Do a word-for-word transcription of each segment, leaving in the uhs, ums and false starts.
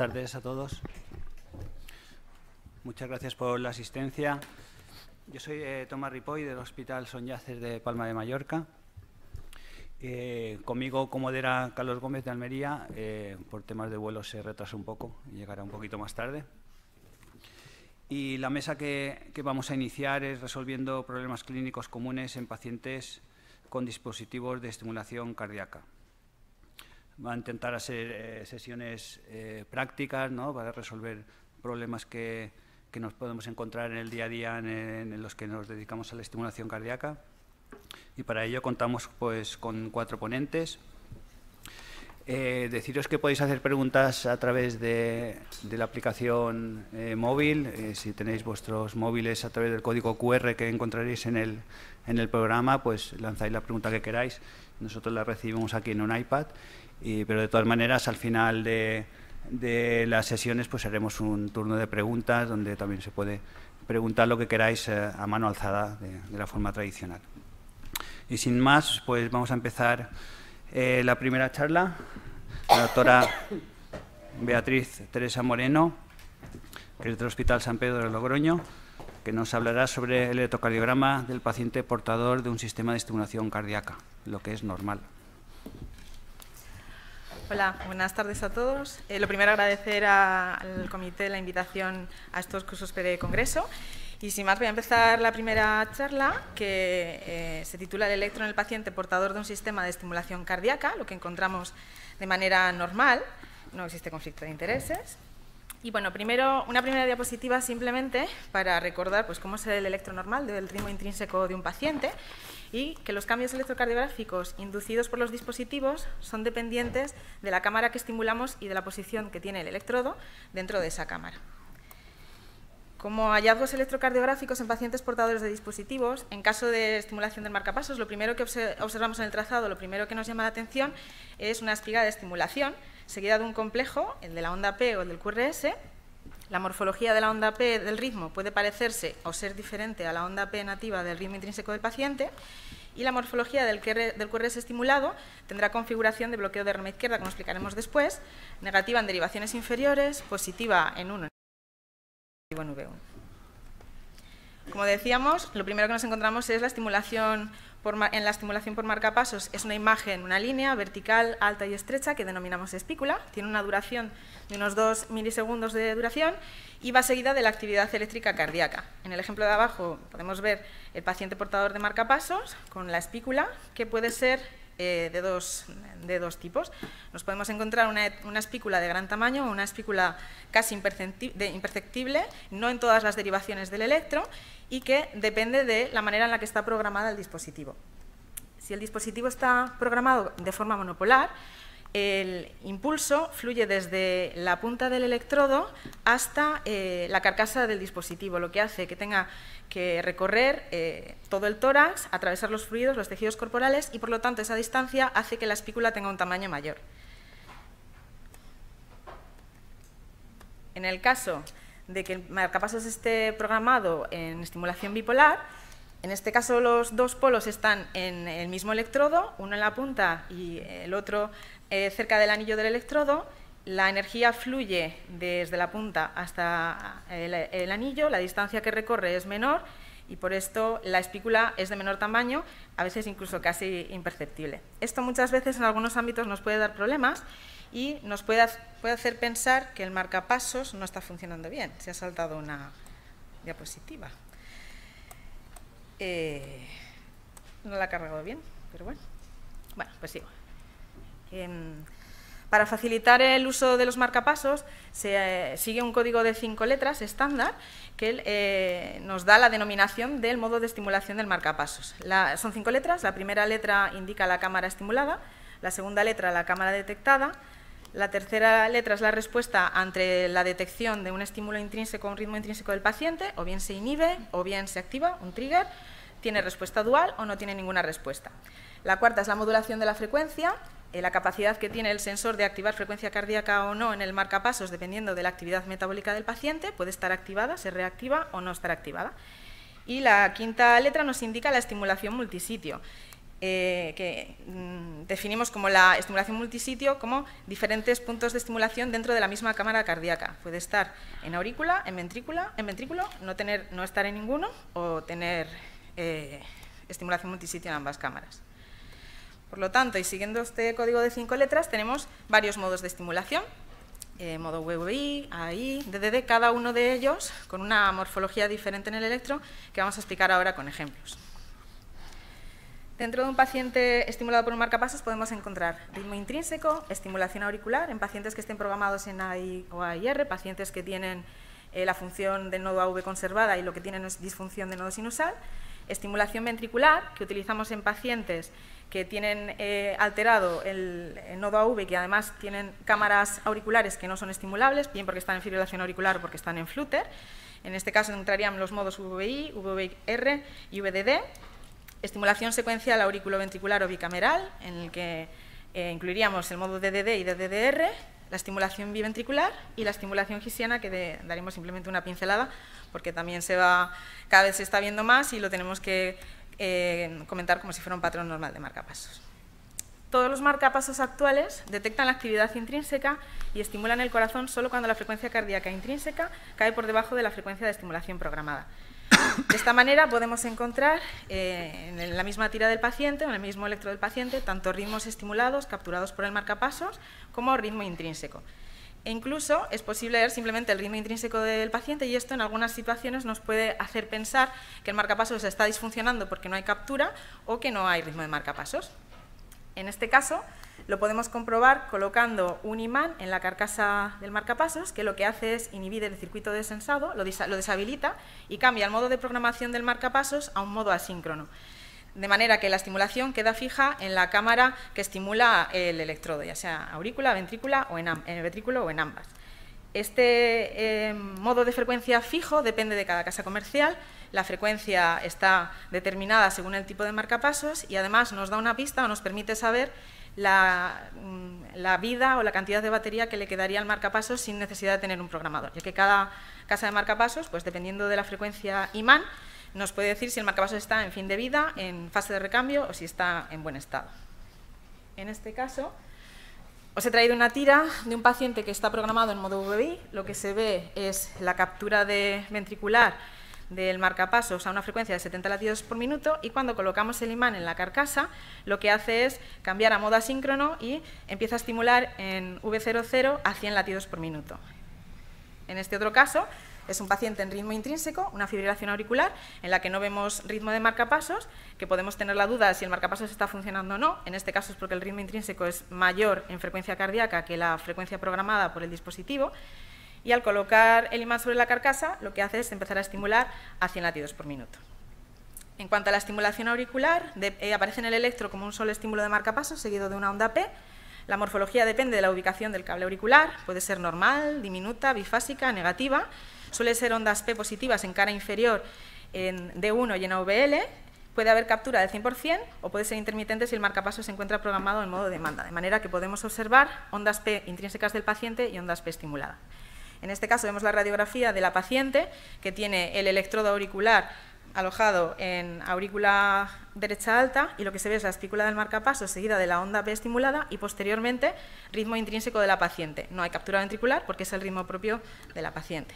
tardes a todos. Muchas gracias por la asistencia. Yo soy eh, Tomás Ripoll, del Hospital Son Llàcer de Palma de Mallorca. Eh, conmigo, como modera Carlos Gómez de Almería, eh, por temas de vuelo se retrasa un poco y llegará un poquito más tarde. Y la mesa que, que vamos a iniciar es resolviendo problemas clínicos comunes en pacientes con dispositivos de estimulación cardíaca. Va a intentar hacer eh, sesiones eh, prácticas, ¿no?, para resolver problemas que, que nos podemos encontrar en el día a día en, en los que nos dedicamos a la estimulación cardíaca. Y para ello contamos pues, con cuatro ponentes. Eh, deciros que podéis hacer preguntas a través de, de la aplicación eh, móvil. Eh, si tenéis vuestros móviles a través del código cu erre que encontraréis en el, en el programa, pues lanzáis la pregunta que queráis. Nosotros la recibimos aquí en un iPad, y, pero de todas maneras al final de, de las sesiones pues haremos un turno de preguntas donde también se puede preguntar lo que queráis eh, a mano alzada de, de la forma tradicional. Y sin más, pues vamos a empezar eh, la primera charla. La doctora Beatriz Teresa Moreno, que es del Hospital San Pedro de Logroño, que nos hablará sobre el electrocardiograma del paciente portador de un sistema de estimulación cardíaca, lo que es normal. Hola, buenas tardes a todos. Eh, lo primero, agradecer a, al comité la invitación a estos cursos pre-congreso. Y sin más, voy a empezar la primera charla, que eh, se titula El electro en el paciente portador de un sistema de estimulación cardíaca, lo que encontramos de manera normal, no existe conflicto de intereses. Y bueno, primero, una primera diapositiva simplemente para recordar pues, cómo es el electro normal del ritmo intrínseco de un paciente y que los cambios electrocardiográficos inducidos por los dispositivos son dependientes de la cámara que estimulamos y de la posición que tiene el electrodo dentro de esa cámara. Como hallazgos electrocardiográficos en pacientes portadores de dispositivos, en caso de estimulación del marcapasos, lo primero que observamos en el trazado, lo primero que nos llama la atención es una espiga de estimulación, seguida de un complejo, el de la onda P o el del cu erre ese. La morfología de la onda P del ritmo puede parecerse o ser diferente a la onda P nativa del ritmo intrínseco del paciente, y la morfología del cu erre ese estimulado tendrá configuración de bloqueo de rama izquierda, como explicaremos después, negativa en derivaciones inferiores, positiva en uno en V uno. Como decíamos, lo primero que nos encontramos es la estimulación por, en la estimulación por marcapasos. Es una imagen, una línea vertical, alta y estrecha que denominamos espícula. Tiene una duración de unos dos milisegundos de duración y va seguida de la actividad eléctrica cardíaca. En el ejemplo de abajo podemos ver el paciente portador de marcapasos con la espícula, que puede ser eh, de, dos, de dos tipos. Nos podemos encontrar una, una espícula de gran tamaño o una espícula casi imperceptible, no en todas las derivaciones del electro, y que depende de la manera en la que está programada el dispositivo. Si el dispositivo está programado de forma monopolar, el impulso fluye desde la punta del electrodo hasta eh, la carcasa del dispositivo, lo que hace que tenga que recorrer eh, todo el tórax, atravesar los fluidos, los tejidos corporales, y por lo tanto esa distancia hace que la espícula tenga un tamaño mayor. En el caso de que el marcapasos esté programado en estimulación bipolar, en este caso los dos polos están en el mismo electrodo, uno en la punta y el otro eh, cerca del anillo del electrodo. La energía fluye desde la punta hasta el, el anillo, la distancia que recorre es menor y por esto la espícula es de menor tamaño, a veces incluso casi imperceptible. Esto muchas veces en algunos ámbitos nos puede dar problemas y nos puede, puede hacer pensar que el marcapasos no está funcionando bien. Se ha saltado una diapositiva. Eh, no la ha cargado bien, pero bueno. Bueno, pues sigo. Eh, para facilitar el uso de los marcapasos, se eh, sigue un código de cinco letras estándar que eh, nos da la denominación del modo de estimulación del marcapasos. La, son cinco letras. La primera letra indica la cámara estimulada, la segunda letra la cámara detectada, la tercera letra es la respuesta ante la detección de un estímulo intrínseco o un ritmo intrínseco del paciente, o bien se inhibe o bien se activa, un trigger, tiene respuesta dual o no tiene ninguna respuesta. La cuarta es la modulación de la frecuencia, eh, la capacidad que tiene el sensor de activar frecuencia cardíaca o no en el marcapasos dependiendo de la actividad metabólica del paciente, puede estar activada, se reactiva o no estar activada. Y la quinta letra nos indica la estimulación multisitio. eh, que mm, definimos como la estimulación multisitio como diferentes puntos de estimulación dentro de la misma cámara cardíaca. Puede estar en aurícula, en ventrícula, en ventrículo, no, tener, no estar en ninguno o tener eh, estimulación multisitio en ambas cámaras. Por lo tanto, y siguiendo este código de cinco letras, tenemos varios modos de estimulación. Eh, modo V V I, A I, D D D, cada uno de ellos con una morfología diferente en el electro que vamos a explicar ahora con ejemplos. Dentro de un paciente estimulado por un marcapasos podemos encontrar ritmo intrínseco, estimulación auricular en pacientes que estén programados en A I o A I R, pacientes que tienen eh, la función del nodo A V conservada y lo que tienen es disfunción del nodo sinusal, estimulación ventricular, que utilizamos en pacientes que tienen eh, alterado el, el nodo A V y que además tienen cámaras auriculares que no son estimulables, bien porque están en fibrilación auricular o porque están en flutter. En este caso entrarían los modos V V I, V V I R y V D D. Estimulación secuencial auriculoventricular o bicameral, en el que eh, incluiríamos el modo D D D y D D D R, la estimulación biventricular y la estimulación gisiana, que de, daremos simplemente una pincelada, porque también se va, cada vez se está viendo más y lo tenemos que eh, comentar como si fuera un patrón normal de marcapasos. Todos los marcapasos actuales detectan la actividad intrínseca y estimulan el corazón solo cuando la frecuencia cardíaca intrínseca cae por debajo de la frecuencia de estimulación programada. De esta manera podemos encontrar eh, en la misma tira del paciente o en el mismo electro del paciente tanto ritmos estimulados capturados por el marcapasos como ritmo intrínseco. E incluso es posible ver simplemente el ritmo intrínseco del paciente y esto en algunas situaciones nos puede hacer pensar que el marcapasos está disfuncionando porque no hay captura o que no hay ritmo de marcapasos. En este caso lo podemos comprobar colocando un imán en la carcasa del marcapasos, que lo que hace es inhibir el circuito desensado, lo, lo deshabilita y cambia el modo de programación del marcapasos a un modo asíncrono, de manera que la estimulación queda fija en la cámara que estimula el electrodo, ya sea aurícula, ventrícula o en, en el ventrículo o en ambas. Este eh, modo de frecuencia fijo depende de cada casa comercial, la frecuencia está determinada según el tipo de marcapasos y además nos da una pista o nos permite saber La, la vida o la cantidad de batería que le quedaría al marcapasos sin necesidad de tener un programador, ya que cada casa de marcapasos, pues dependiendo de la frecuencia imán, nos puede decir si el marcapasos está en fin de vida, en fase de recambio o si está en buen estado. En este caso, os he traído una tira de un paciente que está programado en modo V V I. Lo que se ve es la captura de ventricular del marcapasos a una frecuencia de setenta latidos por minuto y cuando colocamos el imán en la carcasa lo que hace es cambiar a modo asíncrono y empieza a estimular en V cero cero a cien latidos por minuto. En este otro caso es un paciente en ritmo intrínseco, una fibrilación auricular en la que no vemos ritmo de marcapasos, que podemos tener la duda de si el marcapasos está funcionando o no. En este caso es porque el ritmo intrínseco es mayor en frecuencia cardíaca que la frecuencia programada por el dispositivo. Y al colocar el imán sobre la carcasa, lo que hace es empezar a estimular a cien latidos por minuto. En cuanto a la estimulación auricular, de, eh, aparece en el electro como un solo estímulo de marcapasos seguido de una onda P. La morfología depende de la ubicación del cable auricular, puede ser normal, diminuta, bifásica, negativa. Suele ser ondas P positivas en cara inferior en D uno y en A V L. Puede haber captura del cien por cien o puede ser intermitente si el marcapasos se encuentra programado en modo demanda, de manera que podemos observar ondas P intrínsecas del paciente y ondas P estimuladas. En este caso vemos la radiografía de la paciente que tiene el electrodo auricular alojado en aurícula derecha alta y lo que se ve es la espícula del marcapasos seguida de la onda P estimulada y posteriormente ritmo intrínseco de la paciente. No hay captura ventricular porque es el ritmo propio de la paciente.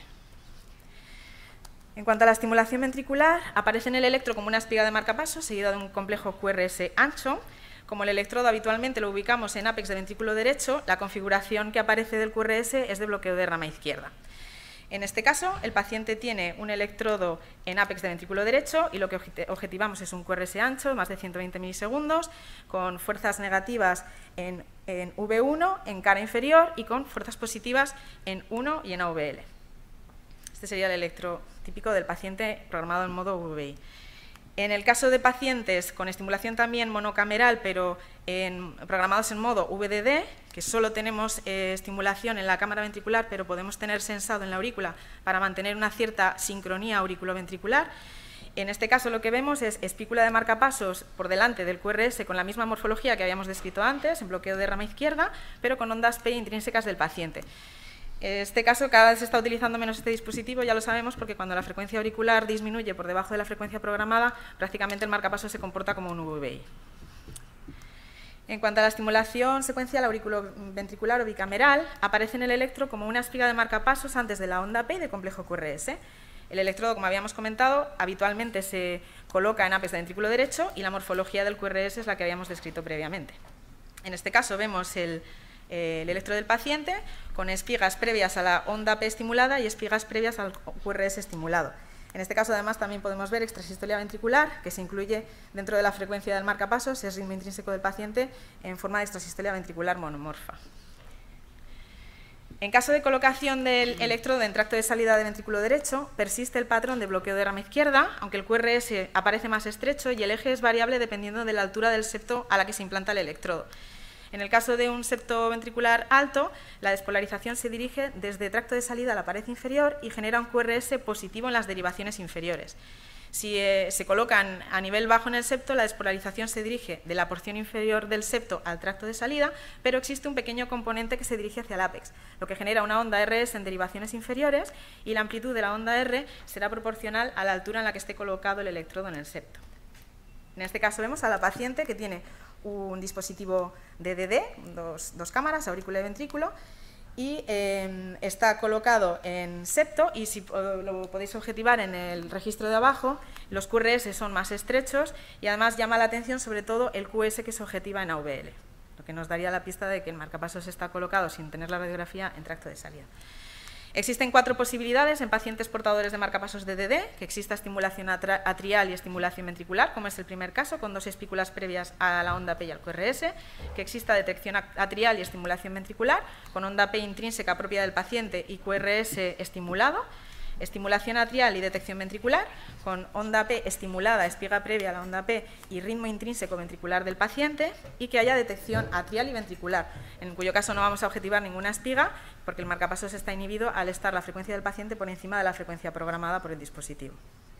En cuanto a la estimulación ventricular, aparece en el electro como una espiga de marcapasos seguida de un complejo Q R S ancho. Como el electrodo habitualmente lo ubicamos en ápex de ventrículo derecho, la configuración que aparece del Q R S es de bloqueo de rama izquierda. En este caso, el paciente tiene un electrodo en ápex de ventrículo derecho y lo que objetivamos es un Q R S ancho, más de ciento veinte milisegundos, con fuerzas negativas en, en V uno, en cara inferior, y con fuerzas positivas en uno y en A V L. Este sería el electro típico del paciente programado en modo V V I. En el caso de pacientes con estimulación también monocameral, pero en, programados en modo V D D, que solo tenemos eh, estimulación en la cámara ventricular, pero podemos tener sensado en la aurícula para mantener una cierta sincronía auriculoventricular. En este caso lo que vemos es espícula de marcapasos por delante del Q R S con la misma morfología que habíamos descrito antes, en bloqueo de rama izquierda, pero con ondas P intrínsecas del paciente. En este caso, cada vez se está utilizando menos este dispositivo, ya lo sabemos, porque cuando la frecuencia auricular disminuye por debajo de la frecuencia programada, prácticamente el marcapasos se comporta como un V V I. En cuanto a la estimulación secuencial auriculoventricular o bicameral, aparece en el electro como una espiga de marcapasos antes de la onda P y de complejo Q R S. El electrodo, como habíamos comentado, habitualmente se coloca en apex de ventrículo derecho y la morfología del Q R S es la que habíamos descrito previamente. En este caso vemos el, eh, el electrodo del paciente con espigas previas a la onda P estimulada y espigas previas al Q R S estimulado. En este caso, además, también podemos ver extrasistolia ventricular, que se incluye dentro de la frecuencia del marcapasos, es ritmo intrínseco del paciente, en forma de extrasistolia ventricular monomorfa. En caso de colocación del electrodo en tracto de salida de ventrículo derecho, persiste el patrón de bloqueo de rama izquierda, aunque el Q R S aparece más estrecho y el eje es variable dependiendo de la altura del septo a la que se implanta el electrodo. En el caso de un septo ventricular alto, la despolarización se dirige desde tracto de salida a la pared inferior y genera un Q R S positivo en las derivaciones inferiores. Si eh, se colocan a nivel bajo en el septo, la despolarización se dirige de la porción inferior del septo al tracto de salida, pero existe un pequeño componente que se dirige hacia el ápex, lo que genera una onda R S en derivaciones inferiores y la amplitud de la onda R será proporcional a la altura en la que esté colocado el electrodo en el septo. En este caso vemos a la paciente que tiene un dispositivo de D D, dos, dos cámaras, aurícula y ventrículo, y eh, está colocado en septo y si lo podéis objetivar en el registro de abajo, los Q R S son más estrechos y además llama la atención sobre todo el Q S que se objetiva en A V L, lo que nos daría la pista de que el marcapasos está colocado sin tener la radiografía en tracto de salida. Existen cuatro posibilidades en pacientes portadores de marcapasos de D D, que exista estimulación atrial y estimulación ventricular, como es el primer caso, con dos espículas previas a la onda P y al Q R S, que exista detección atrial y estimulación ventricular, con onda P intrínseca propia del paciente y Q R S estimulado, estimulación atrial y detección ventricular, con onda P estimulada, espiga previa a la onda P y ritmo intrínseco ventricular del paciente, y que haya detección atrial y ventricular, en cuyo caso no vamos a objetivar ninguna espiga, porque el marcapasos está inhibido al estar la frecuencia del paciente por encima de la frecuencia programada por el dispositivo.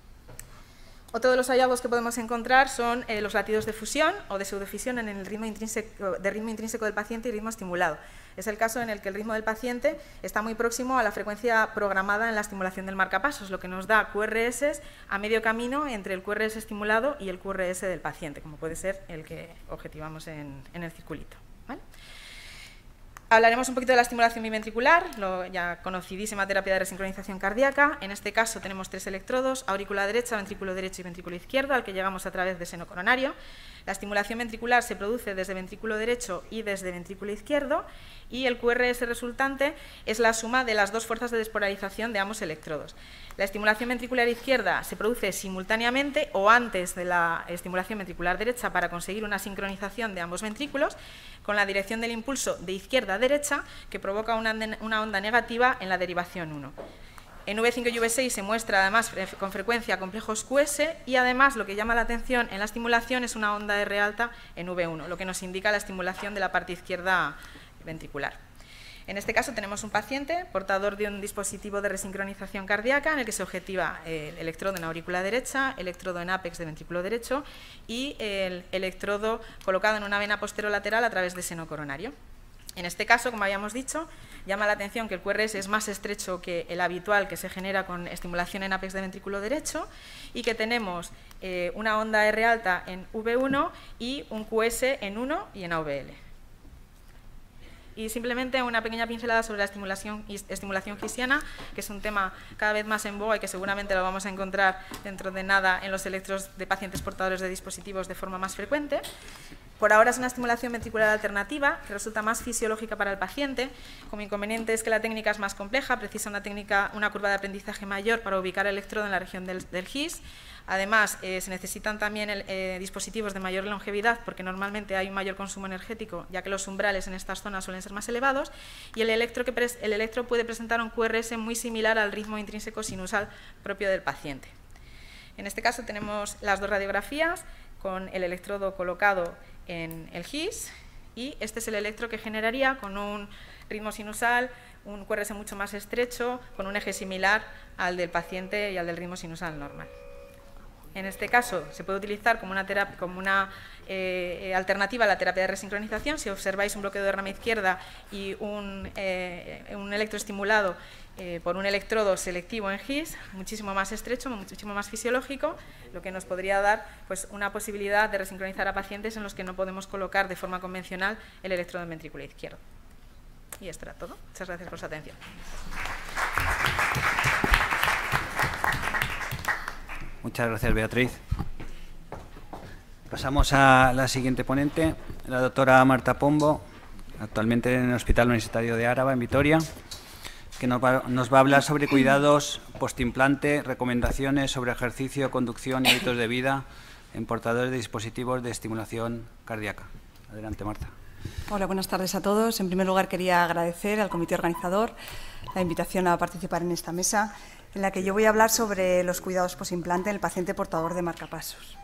Otro de los hallazgos que podemos encontrar son eh, los latidos de fusión o de pseudofisión en el ritmo intrínseco, de ritmo intrínseco del paciente y ritmo estimulado. Es el caso en el que el ritmo del paciente está muy próximo a la frecuencia programada en la estimulación del marcapasos, lo que nos da Q R S a medio camino entre el Q R S estimulado y el Q R S del paciente, como puede ser el que objetivamos en, en el circulito, ¿vale? Hablaremos un poquito de la estimulación biventricular, la ya conocidísima terapia de resincronización cardíaca. En este caso tenemos tres electrodos, aurícula derecha, ventrículo derecho y ventrículo izquierdo, al que llegamos a través de seno coronario. La estimulación ventricular se produce desde ventrículo derecho y desde ventrículo izquierdo, y el Q R S resultante es la suma de las dos fuerzas de despolarización de ambos electrodos. La estimulación ventricular izquierda se produce simultáneamente o antes de la estimulación ventricular derecha para conseguir una sincronización de ambos ventrículos, con la dirección del impulso de izquierda a derecha, que provoca una, una onda negativa en la derivación uno. En V cinco y V seis se muestra además con frecuencia complejos Q S y además lo que llama la atención en la estimulación es una onda R alta en V uno, lo que nos indica la estimulación de la parte izquierda ventricular. En este caso tenemos un paciente portador de un dispositivo de resincronización cardíaca en el que se objetiva el electrodo en aurícula derecha, electrodo en ápex de ventrículo derecho y el electrodo colocado en una vena posterolateral a través de seno coronario. En este caso, como habíamos dicho, llama la atención que el Q R S es más estrecho que el habitual que se genera con estimulación en ápex de ventrículo derecho y que tenemos eh, una onda R alta en V uno y un Q S en uno y en A V L. Y simplemente una pequeña pincelada sobre la estimulación, estimulación gisiana, que es un tema cada vez más en boga y que seguramente lo vamos a encontrar dentro de nada en los electros de pacientes portadores de dispositivos de forma más frecuente. Por ahora es una estimulación ventricular alternativa que resulta más fisiológica para el paciente. Como inconveniente es que la técnica es más compleja, precisa una, técnica, una curva de aprendizaje mayor para ubicar el electrodo en la región del, del G I S. Además, eh, se necesitan también el, eh, dispositivos de mayor longevidad porque normalmente hay un mayor consumo energético, ya que los umbrales en estas zonas suelen ser más elevados, y el electro, que pres el electro puede presentar un Q R S muy similar al ritmo intrínseco sinusal propio del paciente. En este caso tenemos las dos radiografías con el electrodo colocado en el G I S y este es el electro que generaría con un ritmo sinusal, un Q R S mucho más estrecho, con un eje similar al del paciente y al del ritmo sinusal normal. En este caso, se puede utilizar como una, terapia, como una eh, alternativa a la terapia de resincronización. Si observáis un bloqueo de rama izquierda y un, eh, un electroestimulado eh, por un electrodo selectivo en G I S, muchísimo más estrecho, muchísimo más fisiológico, lo que nos podría dar pues, una posibilidad de resincronizar a pacientes en los que no podemos colocar de forma convencional el electrodo en ventrículo izquierdo. Y esto era todo. Muchas gracias por su atención. Muchas gracias, Beatriz. Pasamos a la siguiente ponente, la doctora Marta Pombo, actualmente en el Hospital Universitario de Áraba, en Vitoria, que nos va, nos va a hablar sobre cuidados postimplante, recomendaciones sobre ejercicio, conducción y hábitos de vida en portadores de dispositivos de estimulación cardíaca. Adelante, Marta. Hola, buenas tardes a todos. En primer lugar, quería agradecer al comité organizador la invitación a participar en esta mesa, en la que yo voy a hablar sobre los cuidados posimplante en el paciente portador de marcapasos.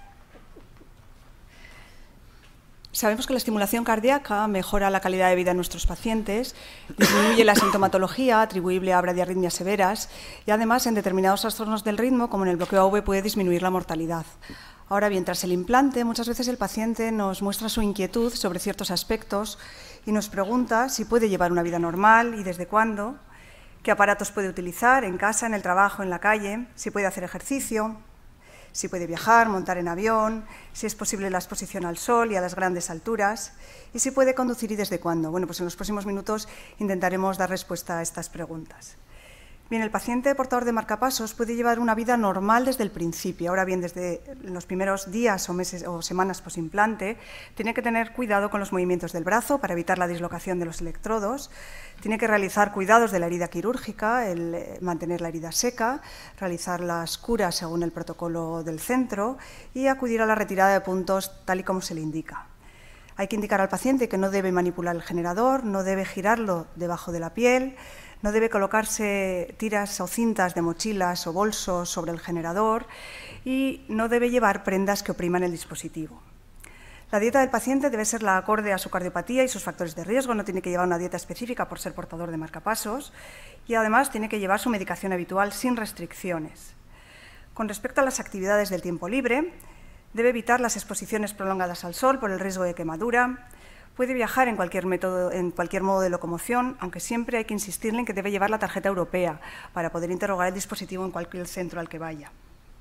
Sabemos que la estimulación cardíaca mejora la calidad de vida de nuestros pacientes, disminuye la sintomatología atribuible a bradiarritmias severas y, además, en determinados trastornos del ritmo, como en el bloqueo A V, puede disminuir la mortalidad. Ahora bien, tras el implante, muchas veces el paciente nos muestra su inquietud sobre ciertos aspectos y nos pregunta si puede llevar una vida normal y desde cuándo, qué aparatos puede utilizar en casa, en el trabajo, en la calle, si puede hacer ejercicio, si puede viajar, montar en avión, si es posible la exposición al sol y a las grandes alturas, y si puede conducir y desde cuándo. Bueno, pues en los próximos minutos intentaremos dar respuesta a estas preguntas. Bien, el paciente portador de marcapasos puede llevar una vida normal desde el principio. Ahora bien, desde los primeros días o meses o semanas posimplante, tiene que tener cuidado con los movimientos del brazo para evitar la dislocación de los electrodos. Tiene que realizar cuidados de la herida quirúrgica, el mantener la herida seca, realizar las curas según el protocolo del centro y acudir a la retirada de puntos tal y como se le indica. Hay que indicar al paciente que no debe manipular el generador, no debe girarlo debajo de la piel, no debe colocarse tiras o cintas de mochilas o bolsos sobre el generador y no debe llevar prendas que opriman el dispositivo. La dieta del paciente debe ser la acorde a su cardiopatía y sus factores de riesgo, no tiene que llevar una dieta específica por ser portador de marcapasos y además tiene que llevar su medicación habitual sin restricciones. Con respecto a las actividades del tiempo libre, debe evitar las exposiciones prolongadas al sol por el riesgo de quemadura. Puede viajar en cualquier, método, en cualquier modo de locomoción, aunque siempre hay que insistirle en que debe llevar la tarjeta europea para poder interrogar el dispositivo en cualquier centro al que vaya.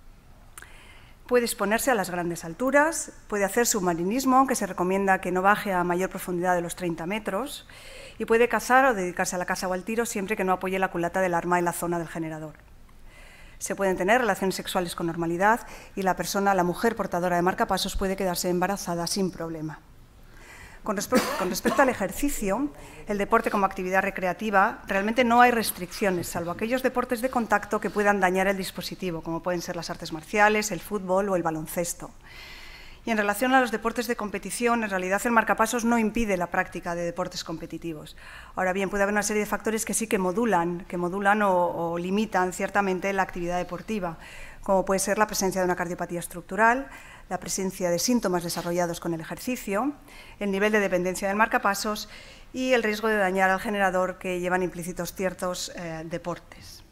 Puede exponerse a las grandes alturas, puede hacer submarinismo, aunque se recomienda que no baje a mayor profundidad de los treinta metros, y puede cazar o dedicarse a la caza o al tiro siempre que no apoye la culata del arma en la zona del generador. Se pueden tener relaciones sexuales con normalidad y la persona, la mujer portadora de marcapasos, puede quedarse embarazada sin problema. Con respecto, con respecto al ejercicio, el deporte como actividad recreativa, realmente no hay restricciones, salvo aquellos deportes de contacto que puedan dañar el dispositivo, como pueden ser las artes marciales, el fútbol o el baloncesto. Y en relación a los deportes de competición, en realidad el marcapasos no impide la práctica de deportes competitivos. Ahora bien, puede haber una serie de factores que sí que modulan, que modulan o, o limitan ciertamente la actividad deportiva, como puede ser la presencia de una cardiopatía estructural, la presencia de síntomas desarrollados con el ejercicio, el nivel de dependencia del marcapasos y el riesgo de dañar al generador que llevan implícitos ciertos eh, deportes.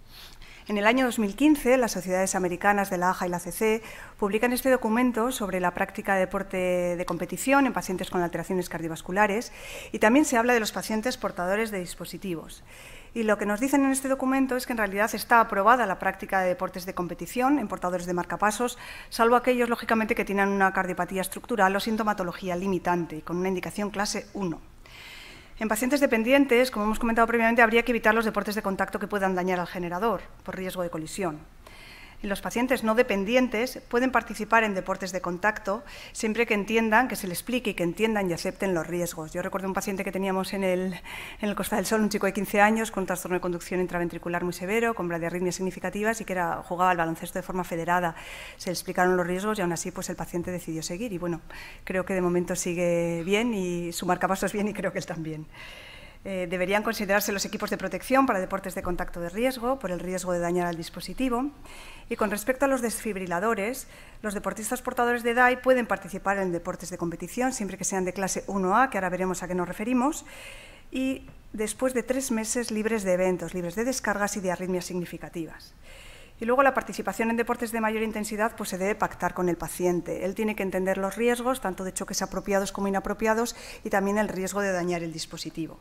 En el año dos mil quince, las sociedades americanas de la A J A y la A C C publican este documento sobre la práctica de deporte de competición en pacientes con alteraciones cardiovasculares y también se habla de los pacientes portadores de dispositivos. Y lo que nos dicen en este documento es que en realidad está aprobada la práctica de deportes de competición en portadores de marcapasos, salvo aquellos, lógicamente, que tienen una cardiopatía estructural o sintomatología limitante, con una indicación clase uno. En pacientes dependientes, como hemos comentado previamente, habría que evitar los deportes de contacto que puedan dañar al generador por riesgo de colisión. Y los pacientes no dependientes pueden participar en deportes de contacto siempre que entiendan, que se les explique y que entiendan y acepten los riesgos. Yo recuerdo un paciente que teníamos en el, en el Costa del Sol, un chico de quince años con un trastorno de conducción intraventricular muy severo, con bradiarritmias significativas y que era, jugaba al baloncesto de forma federada. Se le explicaron los riesgos y aún así pues, el paciente decidió seguir. Y bueno, creo que de momento sigue bien y su marcapasos bien y creo que él también. Eh, deberían considerarse los equipos de protección para deportes de contacto de riesgo, por el riesgo de dañar al dispositivo. Y con respecto a los desfibriladores, los deportistas portadores de D A I pueden participar en deportes de competición, siempre que sean de clase uno A, que ahora veremos a qué nos referimos, y después de tres meses libres de eventos, libres de descargas y de arritmias significativas. Y luego la participación en deportes de mayor intensidad pues se debe pactar con el paciente. Él tiene que entender los riesgos, tanto de choques apropiados como inapropiados, y también el riesgo de dañar el dispositivo.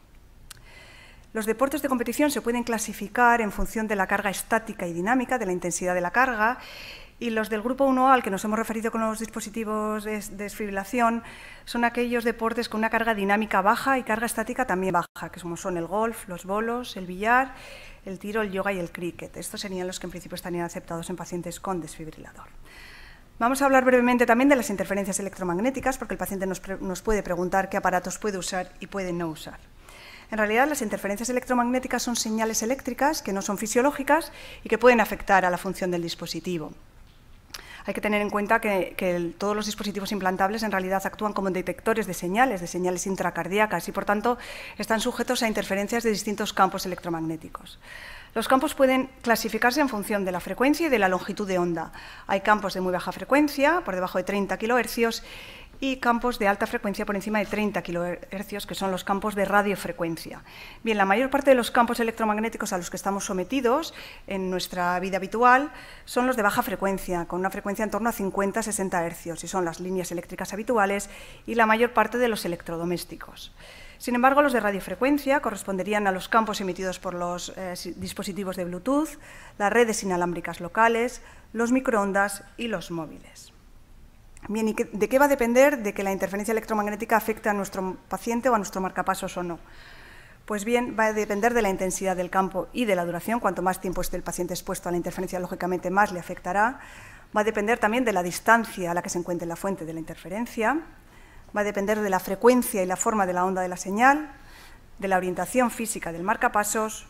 Los deportes de competición se pueden clasificar en función de la carga estática y dinámica, de la intensidad de la carga, y los del grupo uno A, al que nos hemos referido con los dispositivos de desfibrilación, son aquellos deportes con una carga dinámica baja y carga estática también baja, que como son el golf, los bolos, el billar, el tiro, el yoga y el cricket. Estos serían los que en principio estarían aceptados en pacientes con desfibrilador. Vamos a hablar brevemente también de las interferencias electromagnéticas, porque el paciente nos, nos puede preguntar qué aparatos puede usar y puede no usar. En realidad, las interferencias electromagnéticas son señales eléctricas que no son fisiológicas y que pueden afectar a la función del dispositivo. Hay que tener en cuenta que, que el, todos los dispositivos implantables en realidad actúan como detectores de señales, de señales intracardíacas, y por tanto están sujetos a interferencias de distintos campos electromagnéticos. Los campos pueden clasificarse en función de la frecuencia y de la longitud de onda. Hay campos de muy baja frecuencia, por debajo de treinta kilohercios, y campos de alta frecuencia por encima de treinta kilohercios, que son los campos de radiofrecuencia. Bien, la mayor parte de los campos electromagnéticos a los que estamos sometidos en nuestra vida habitual son los de baja frecuencia, con una frecuencia en torno a cincuenta a sesenta hercios, y son las líneas eléctricas habituales y la mayor parte de los electrodomésticos. Sin embargo, los de radiofrecuencia corresponderían a los campos emitidos por los eh, dispositivos de Bluetooth, las redes inalámbricas locales, los microondas y los móviles. Bien, ¿y de qué va a depender de que la interferencia electromagnética afecte a nuestro paciente o a nuestro marcapasos o no? Pues bien, va a depender de la intensidad del campo y de la duración. Cuanto más tiempo esté el paciente expuesto a la interferencia, lógicamente más le afectará. Va a depender también de la distancia a la que se encuentre la fuente de la interferencia. Va a depender de la frecuencia y la forma de la onda de la señal, de la orientación física del marcapasos,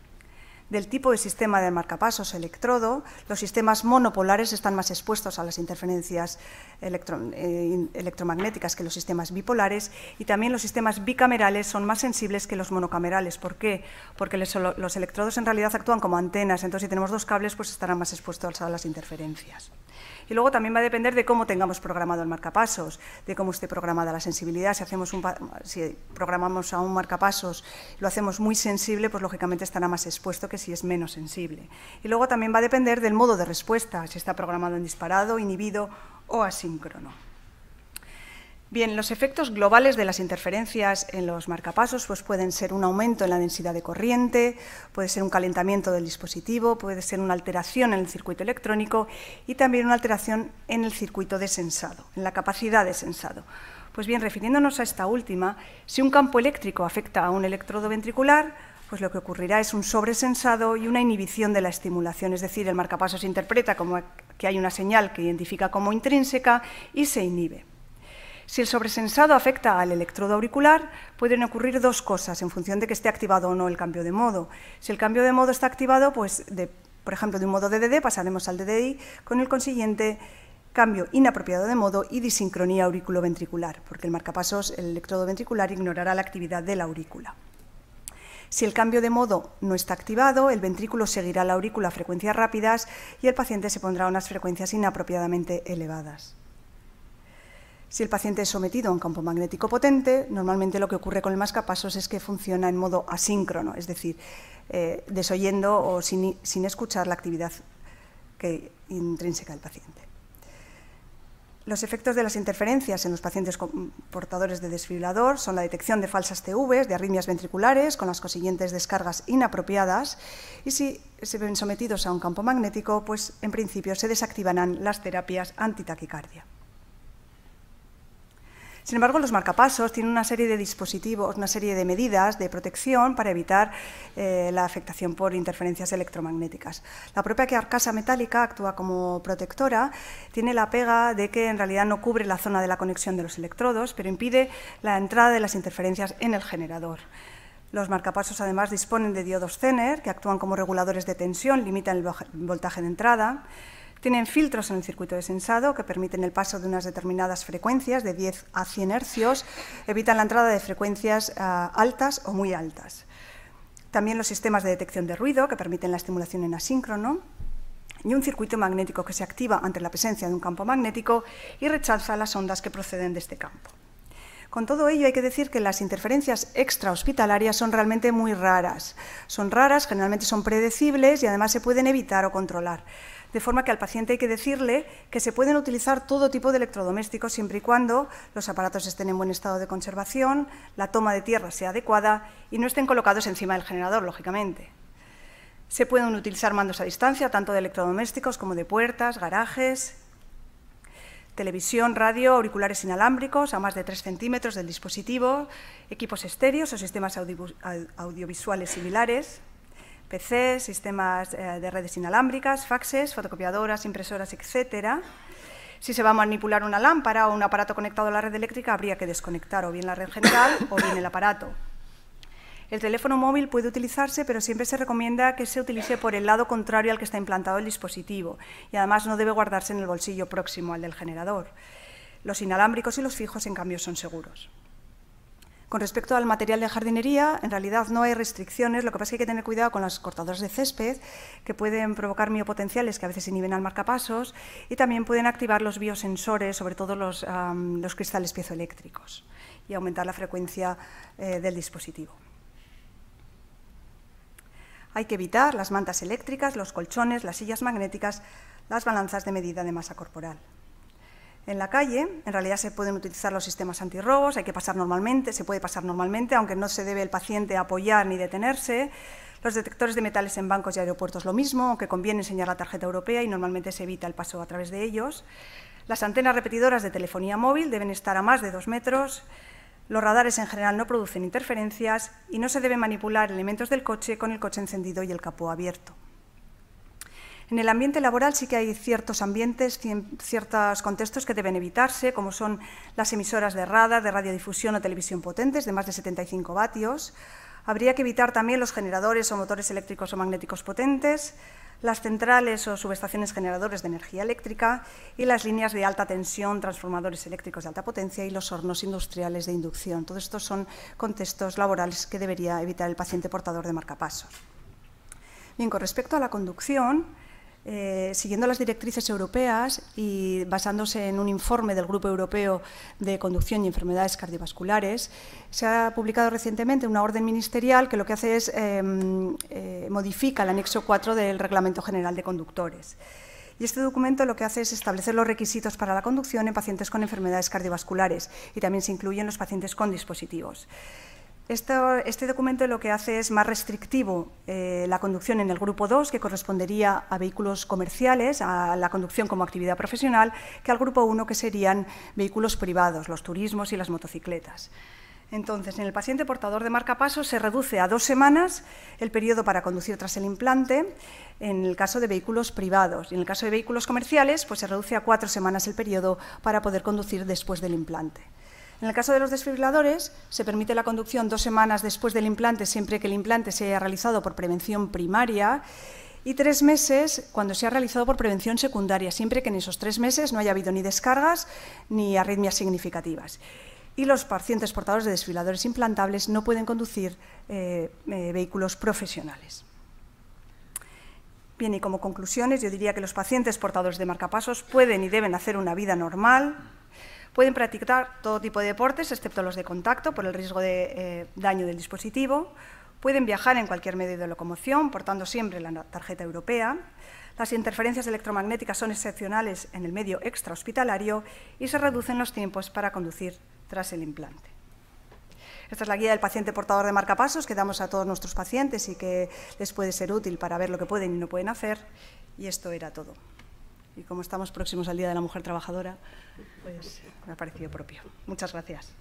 del tipo de sistema de marcapasos electrodo. Los sistemas monopolares están más expuestos a las interferencias electro, eh, electromagnéticas que los sistemas bipolares, y también los sistemas bicamerales son más sensibles que los monocamerales. ¿Por qué? Porque les, los electrodos en realidad actúan como antenas, entonces si tenemos dos cables pues estarán más expuestos a las interferencias. Y luego también va a depender de cómo tengamos programado el marcapasos, de cómo esté programada la sensibilidad. Si, hacemos un, si programamos a un marcapasos y lo hacemos muy sensible, pues lógicamente estará más expuesto que si es menos sensible. Y luego también va a depender del modo de respuesta, si está programado en disparado, inhibido o asíncrono. Bien, los efectos globales de las interferencias en los marcapasos pues pueden ser un aumento en la densidad de corriente, puede ser un calentamiento del dispositivo, puede ser una alteración en el circuito electrónico y también una alteración en el circuito de sensado, en la capacidad de sensado. Pues bien, refiriéndonos a esta última, si un campo eléctrico afecta a un electrodo ventricular, pues lo que ocurrirá es un sobresensado y una inhibición de la estimulación, es decir, el marcapasos interpreta como que hay una señal que identifica como intrínseca y se inhibe. Si el sobresensado afecta al electrodo auricular, pueden ocurrir dos cosas en función de que esté activado o no el cambio de modo. Si el cambio de modo está activado, pues de, por ejemplo, de un modo D D D pasaremos al D D I con el consiguiente cambio inapropiado de modo y disincronía auriculoventricular, porque el marcapasos, el electrodo ventricular, ignorará la actividad de la aurícula. Si el cambio de modo no está activado, el ventrículo seguirá la aurícula a frecuencias rápidas y el paciente se pondrá a unas frecuencias inapropiadamente elevadas. Si el paciente es sometido a un campo magnético potente, normalmente lo que ocurre con el marcapasos es que funciona en modo asíncrono, es decir, eh, desoyendo o sin, sin escuchar la actividad que, intrínseca del paciente. Los efectos de las interferencias en los pacientes portadores de desfibrilador son la detección de falsas T Vs, de arritmias ventriculares, con las consiguientes descargas inapropiadas, y si se ven sometidos a un campo magnético, pues en principio se desactivarán las terapias antitaquicardia. Sin embargo, los marcapasos tienen una serie de dispositivos, una serie de medidas de protección para evitar eh, la afectación por interferencias electromagnéticas. La propia carcasa metálica actúa como protectora, tiene la pega de que en realidad no cubre la zona de la conexión de los electrodos, pero impide la entrada de las interferencias en el generador. Los marcapasos además disponen de diodos Zener, que actúan como reguladores de tensión, limitan el voltaje de entrada. Tienen filtros en el circuito de sensado que permiten el paso de unas determinadas frecuencias, de diez a cien hercios, evitan la entrada de frecuencias uh, altas o muy altas. También los sistemas de detección de ruido que permiten la estimulación en asíncrono, y un circuito magnético que se activa ante la presencia de un campo magnético y rechaza las ondas que proceden de este campo. Con todo ello, hay que decir que las interferencias extrahospitalarias son realmente muy raras. Son raras, generalmente son predecibles y además se pueden evitar o controlar. De forma que al paciente hay que decirle que se pueden utilizar todo tipo de electrodomésticos siempre y cuando los aparatos estén en buen estado de conservación, la toma de tierra sea adecuada y no estén colocados encima del generador, lógicamente. Se pueden utilizar mandos a distancia, tanto de electrodomésticos como de puertas, garajes, televisión, radio, auriculares inalámbricos a más de tres centímetros del dispositivo, equipos estéreos o sistemas audiovisuales similares, P C, sistemas de redes inalámbricas, faxes, fotocopiadoras, impresoras, etcétera. Si se va a manipular una lámpara o un aparato conectado a la red eléctrica, habría que desconectar o bien la red general o bien el aparato. El teléfono móvil puede utilizarse, pero siempre se recomienda que se utilice por el lado contrario al que está implantado el dispositivo y además no debe guardarse en el bolsillo próximo al del generador. Los inalámbricos y los fijos, en cambio, son seguros. Con respecto al material de jardinería, en realidad no hay restricciones, lo que pasa es que hay que tener cuidado con las cortadoras de césped, que pueden provocar miopotenciales que a veces inhiben al marcapasos, y también pueden activar los biosensores, sobre todo los, um, los cristales piezoeléctricos, y aumentar la frecuencia eh, del dispositivo. Hay que evitar las mantas eléctricas, los colchones, las sillas magnéticas, las balanzas de medida de masa corporal. En la calle, en realidad se pueden utilizar los sistemas antirrobos, hay que pasar normalmente, se puede pasar normalmente, aunque no se debe el paciente apoyar ni detenerse. Los detectores de metales en bancos y aeropuertos lo mismo, aunque conviene enseñar la tarjeta europea y normalmente se evita el paso a través de ellos. Las antenas repetidoras de telefonía móvil deben estar a más de dos metros. Los radares en general no producen interferencias y no se deben manipular elementos del coche con el coche encendido y el capó abierto. En el ambiente laboral sí que hay ciertos ambientes, ciertos contextos que deben evitarse, como son las emisoras de radar, de radiodifusión o televisión potentes de más de setenta y cinco vatios. Habría que evitar también los generadores o motores eléctricos o magnéticos potentes, las centrales o subestaciones generadores de energía eléctrica y las líneas de alta tensión, transformadores eléctricos de alta potencia y los hornos industriales de inducción. Todos estos son contextos laborales que debería evitar el paciente portador de marcapasos. Bien, con respecto a la conducción, Eh, siguiendo las directrices europeas y basándose en un informe del Grupo Europeo de Conducción y Enfermedades Cardiovasculares, se ha publicado recientemente una orden ministerial que lo que hace es eh, eh, modifica el anexo cuatro del Reglamento General de Conductores. Y este documento lo que hace es establecer los requisitos para la conducción en pacientes con enfermedades cardiovasculares y también se incluyen los pacientes con dispositivos. Esto, este documento lo que hace es más restrictivo eh, la conducción en el grupo dos, que correspondería a vehículos comerciales, a la conducción como actividad profesional, que al grupo uno, que serían vehículos privados, los turismos y las motocicletas. Entonces, en el paciente portador de marcapasos se reduce a dos semanas el periodo para conducir tras el implante, en el caso de vehículos privados. Y en el caso de vehículos comerciales, pues se reduce a cuatro semanas el periodo para poder conducir después del implante. En el caso de los desfibriladores, se permite la conducción dos semanas después del implante, siempre que el implante se haya realizado por prevención primaria, y tres meses cuando se ha realizado por prevención secundaria, siempre que en esos tres meses no haya habido ni descargas ni arritmias significativas. Y los pacientes portadores de desfibriladores implantables no pueden conducir eh, eh, vehículos profesionales. Bien, y como conclusiones, yo diría que los pacientes portadores de marcapasos pueden y deben hacer una vida normal. Pueden practicar todo tipo de deportes, excepto los de contacto, por el riesgo de eh, daño del dispositivo. Pueden viajar en cualquier medio de locomoción, portando siempre la tarjeta europea. Las interferencias electromagnéticas son excepcionales en el medio extrahospitalario y se reducen los tiempos para conducir tras el implante. Esta es la guía del paciente portador de marcapasos que damos a todos nuestros pacientes y que les puede ser útil para ver lo que pueden y no pueden hacer. Y esto era todo. Y como estamos próximos al Día de la Mujer Trabajadora, pues me ha parecido propio. Muchas gracias.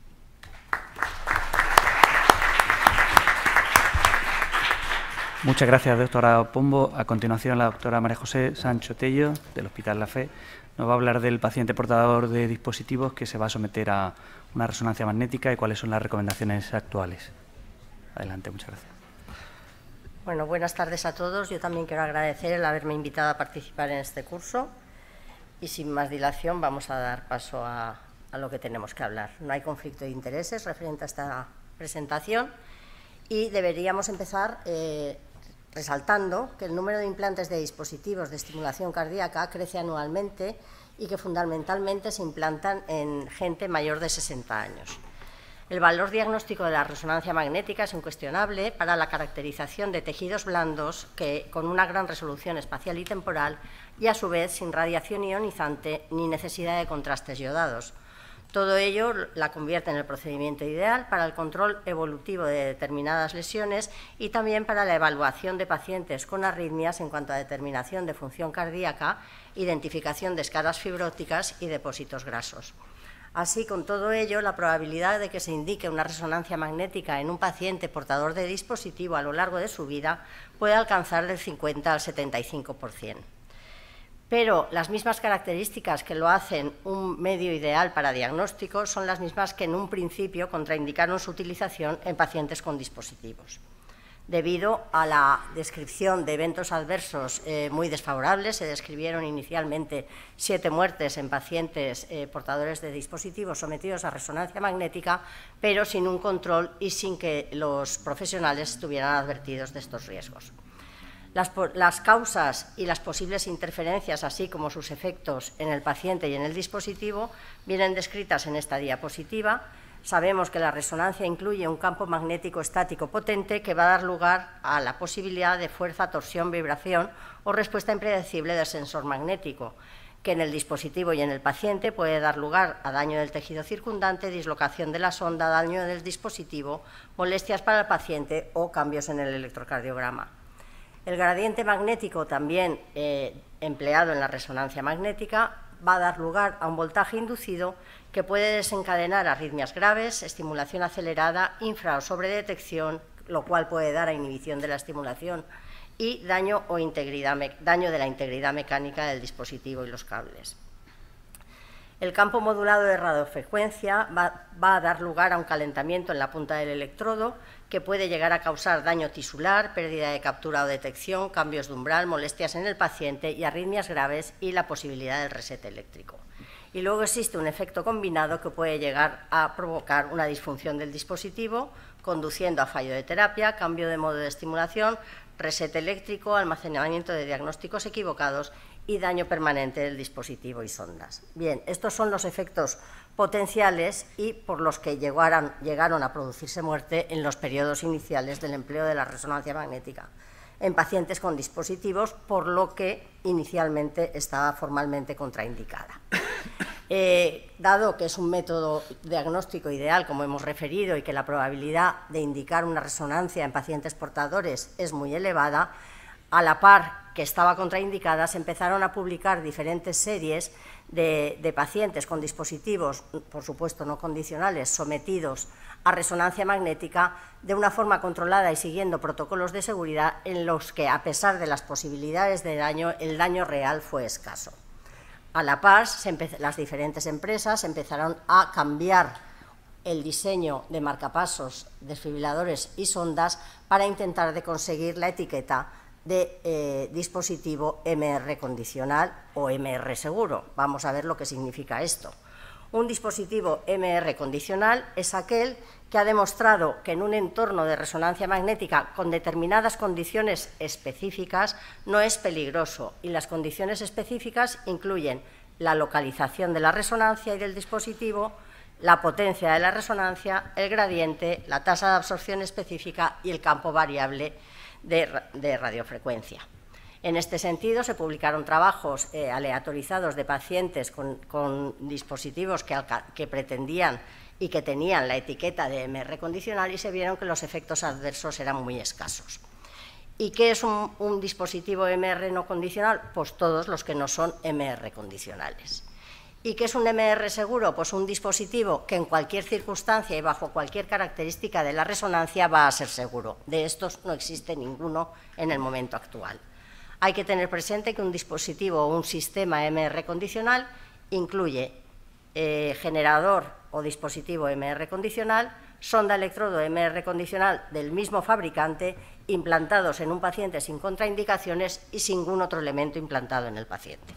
Muchas gracias, doctora Pombo. A continuación, la doctora María José Sancho Tello, del Hospital La Fe, nos va a hablar del paciente portador de dispositivos que se va a someter a una resonancia magnética y cuáles son las recomendaciones actuales. Adelante, muchas gracias. Bueno, buenas tardes a todos. Yo también quiero agradecer el haberme invitado a participar en este curso y sin más dilación vamos a dar paso a, a lo que tenemos que hablar. No hay conflicto de intereses referente a esta presentación y deberíamos empezar eh, resaltando que el número de implantes de dispositivos de estimulación cardíaca crece anualmente y que fundamentalmente se implantan en gente mayor de sesenta años. El valor diagnóstico de la resonancia magnética es incuestionable para la caracterización de tejidos blandos que, con una gran resolución espacial y temporal y, a su vez, sin radiación ionizante ni necesidad de contrastes iodados. Todo ello la convierte en el procedimiento ideal para el control evolutivo de determinadas lesiones y también para la evaluación de pacientes con arritmias en cuanto a determinación de función cardíaca, identificación de escalas fibróticas y depósitos grasos. Así, con todo ello, la probabilidad de que se indique una resonancia magnética en un paciente portador de dispositivo a lo largo de su vida puede alcanzar del cincuenta al setenta y cinco por ciento. Pero las mismas características que lo hacen un medio ideal para diagnóstico son las mismas que en un principio contraindicaron su utilización en pacientes con dispositivos. Debido a la descripción de eventos adversos eh, muy desfavorables, se describieron inicialmente siete muertes en pacientes eh, portadores de dispositivos sometidos a resonancia magnética, pero sin un control y sin que los profesionales estuvieran advertidos de estos riesgos. Las, las causas y las posibles interferencias, así como sus efectos en el paciente y en el dispositivo, vienen descritas en esta diapositiva. Sabemos que la resonancia incluye un campo magnético estático potente que va a dar lugar a la posibilidad de fuerza, torsión, vibración o respuesta impredecible del sensor magnético, que en el dispositivo y en el paciente puede dar lugar a daño del tejido circundante, dislocación de la sonda, daño del dispositivo, molestias para el paciente o cambios en el electrocardiograma. El gradiente magnético, también eh, empleado en la resonancia magnética, va a dar lugar a un voltaje inducido que puede desencadenar arritmias graves, estimulación acelerada, infra o sobredetección, lo cual puede dar a inhibición de la estimulación y daño, o integridad, daño de la integridad mecánica del dispositivo y los cables. El campo modulado de radiofrecuencia va, va a dar lugar a un calentamiento en la punta del electrodo que puede llegar a causar daño tisular, pérdida de captura o detección, cambios de umbral, molestias en el paciente y arritmias graves y la posibilidad del reset eléctrico. Y luego existe un efecto combinado que puede llegar a provocar una disfunción del dispositivo, conduciendo a fallo de terapia, cambio de modo de estimulación, reset eléctrico, almacenamiento de diagnósticos equivocados y daño permanente del dispositivo y sondas. Bien, estos son los efectos potenciales y por los que llegaron, llegaron a producirse muerte en los periodos iniciales del empleo de la resonancia magnética en pacientes con dispositivos, por lo que inicialmente estaba formalmente contraindicada. Eh, dado que es un método diagnóstico ideal, como hemos referido, y que la probabilidad de indicar una resonancia en pacientes portadores es muy elevada, a la par que estaba contraindicada, se empezaron a publicar diferentes series de, de pacientes con dispositivos, por supuesto no condicionales, sometidos a resonancia magnética de una forma controlada y siguiendo protocolos de seguridad en los que, a pesar de las posibilidades de daño, el daño real fue escaso. A la par, se las diferentes empresas empezaron a cambiar el diseño de marcapasos, desfibriladores y sondas para intentar de conseguir la etiqueta de eh, dispositivo M R condicional o M R seguro. Vamos a ver lo que significa esto. Un dispositivo M R condicional es aquel que ha demostrado que en un entorno de resonancia magnética con determinadas condiciones específicas no es peligroso, y las condiciones específicas incluyen la localización de la resonancia y del dispositivo, la potencia de la resonancia, el gradiente, la tasa de absorción específica y el campo variable de, de radiofrecuencia. En este sentido, se publicaron trabajos eh, aleatorizados de pacientes con, con dispositivos que, que pretendían y que tenían la etiqueta de M R condicional, y se vieron que los efectos adversos eran muy escasos. ¿Y qué es un, un dispositivo M R no condicional? Pues todos los que no son M R condicionales. ¿Y qué es un M R seguro? Pues un dispositivo que en cualquier circunstancia y bajo cualquier característica de la resonancia va a ser seguro. De estos no existe ninguno en el momento actual. Hay que tener presente que un dispositivo o un sistema M R condicional incluye eh, generador o dispositivo M R condicional, sonda electrodo M R condicional del mismo fabricante, implantados en un paciente sin contraindicaciones y sin ningún otro elemento implantado en el paciente.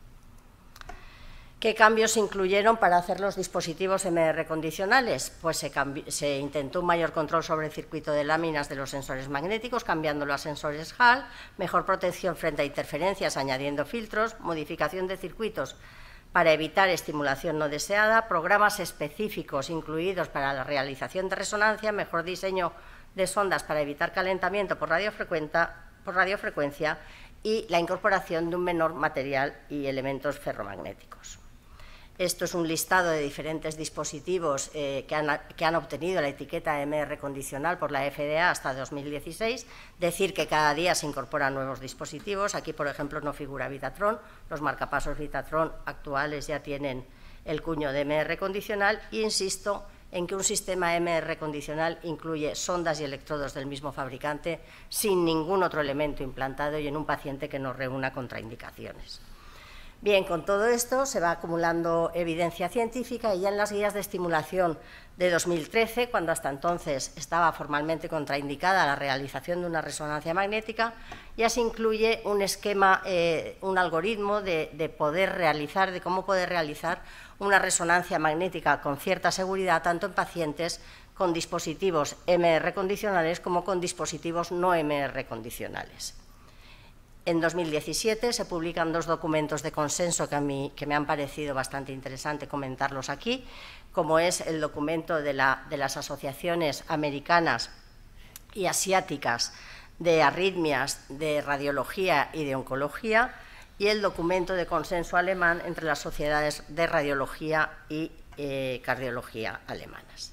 ¿Qué cambios se incluyeron para hacer los dispositivos M R condicionales? Pues se, se intentó un mayor control sobre el circuito de láminas de los sensores magnéticos, cambiándolo a sensores Hall, mejor protección frente a interferencias, añadiendo filtros, modificación de circuitos para evitar estimulación no deseada, programas específicos incluidos para la realización de resonancia, mejor diseño de sondas para evitar calentamiento por radiofrecuencia, por radiofrecuencia y la incorporación de un menor material y elementos ferromagnéticos. Esto es un listado de diferentes dispositivos eh, que, han, que han obtenido la etiqueta M R condicional por la F D A hasta dos mil dieciséis. Decir que cada día se incorporan nuevos dispositivos. Aquí, por ejemplo, no figura Vitatron. Los marcapasos Vitatron actuales ya tienen el cuño de M R condicional. E insisto en que un sistema M R condicional incluye sondas y electrodos del mismo fabricante sin ningún otro elemento implantado y en un paciente que no reúna contraindicaciones. Bien, con todo esto se va acumulando evidencia científica y ya en las guías de estimulación de dos mil trece, cuando hasta entonces estaba formalmente contraindicada la realización de una resonancia magnética, ya se incluye un esquema, eh, un algoritmo de, de poder realizar, de cómo poder realizar una resonancia magnética con cierta seguridad, tanto en pacientes con dispositivos M R condicionales como con dispositivos no M R condicionales. En dos mil diecisiete se publican dos documentos de consenso que, a mí, que me han parecido bastante interesante comentarlos aquí, como es el documento de, la, de las asociaciones americanas y asiáticas de arritmias, de radiología y de oncología, y el documento de consenso alemán entre las sociedades de radiología y eh, cardiología alemanas.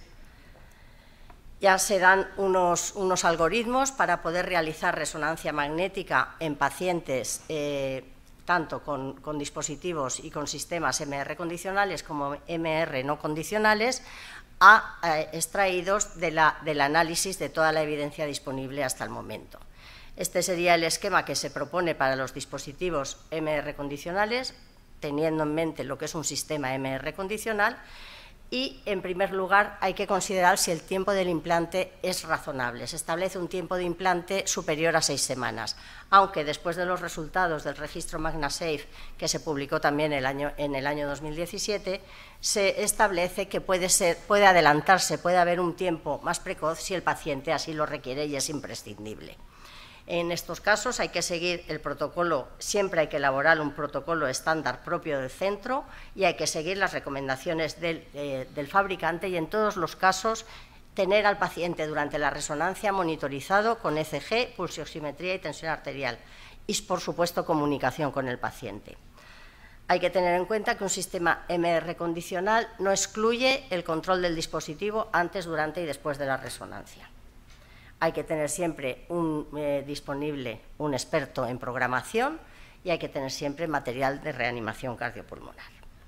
Ya se dan unos, unos algoritmos para poder realizar resonancia magnética en pacientes eh, tanto con, con dispositivos y con sistemas M R condicionales como M R no condicionales, a, a, extraídos de la, del análisis de toda la evidencia disponible hasta el momento. Este sería el esquema que se propone para los dispositivos M R condicionales, teniendo en mente lo que es un sistema M R condicional. Y, en primer lugar, hay que considerar si el tiempo del implante es razonable. Se establece un tiempo de implante superior a seis semanas, aunque después de los resultados del registro MagnaSafe, que se publicó también el año, en el año dos mil diecisiete, se establece que puede, ser, puede adelantarse, puede haber un tiempo más precoz si el paciente así lo requiere y es imprescindible. En estos casos hay que seguir el protocolo, siempre hay que elaborar un protocolo estándar propio del centro y hay que seguir las recomendaciones del, eh, del fabricante y en todos los casos tener al paciente durante la resonancia monitorizado con E C G, pulsioximetría y tensión arterial y, por supuesto, comunicación con el paciente. Hay que tener en cuenta que un sistema M R condicional no excluye el control del dispositivo antes, durante y después de la resonancia. Hay que tener siempre un, eh, disponible un experto en programación y hay que tener siempre material de reanimación cardiopulmonar.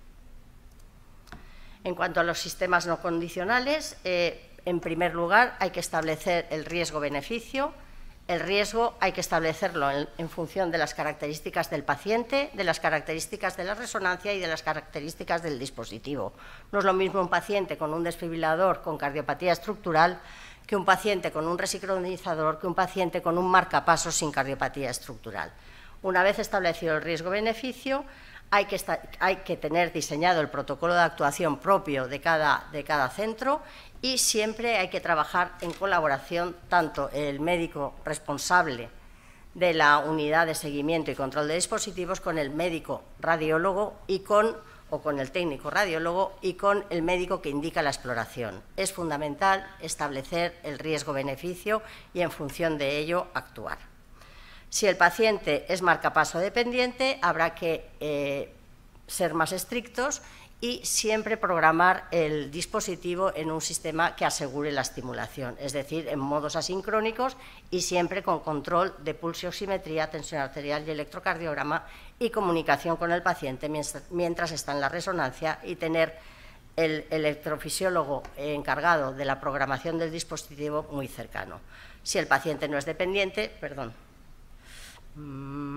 En cuanto a los sistemas no condicionales, eh, en primer lugar hay que establecer el riesgo-beneficio. El riesgo hay que establecerlo en, en función de las características del paciente, de las características de la resonancia y de las características del dispositivo. No es lo mismo un paciente con un desfibrilador con cardiopatía estructural que un paciente con un resincronizador, que un paciente con un marcapasos sin cardiopatía estructural. Una vez establecido el riesgo-beneficio, hay que, hay que tener diseñado el protocolo de actuación propio de cada, de cada centro y siempre hay que trabajar en colaboración tanto el médico responsable de la unidad de seguimiento y control de dispositivos con el médico radiólogo y con o con el técnico radiólogo y con el médico que indica la exploración. Es fundamental establecer el riesgo-beneficio y, en función de ello, actuar. Si el paciente es marcapaso dependiente, habrá que eh, ser más estrictos y siempre programar el dispositivo en un sistema que asegure la estimulación, es decir, en modos asincrónicos y siempre con control de pulsioximetría, tensión arterial y electrocardiograma y comunicación con el paciente mientras está en la resonancia y tener el electrofisiólogo encargado de la programación del dispositivo muy cercano. Si el paciente no es dependiente, perdón, mm,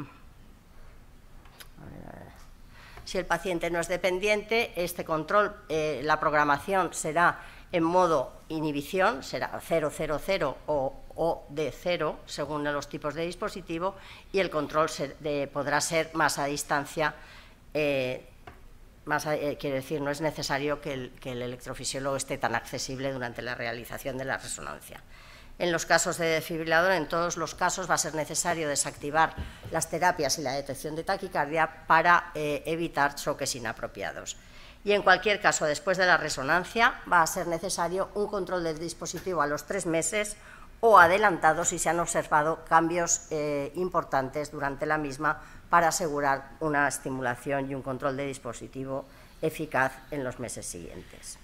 a ver, a ver. Si el paciente no es dependiente, este control, eh, la programación será en modo inhibición, será cero cero cero o, o de cero, según los tipos de dispositivo, y el control se, de, podrá ser más a distancia, eh, más a, eh, quiere decir, no es necesario que el, que el electrofisiólogo esté tan accesible durante la realización de la resonancia. En los casos de desfibrilador, en todos los casos va a ser necesario desactivar las terapias y la detección de taquicardia para eh, evitar choques inapropiados. Y en cualquier caso, después de la resonancia, va a ser necesario un control del dispositivo a los tres meses o adelantado si se han observado cambios eh, importantes durante la misma para asegurar una estimulación y un control de dispositivo eficaz en los meses siguientes.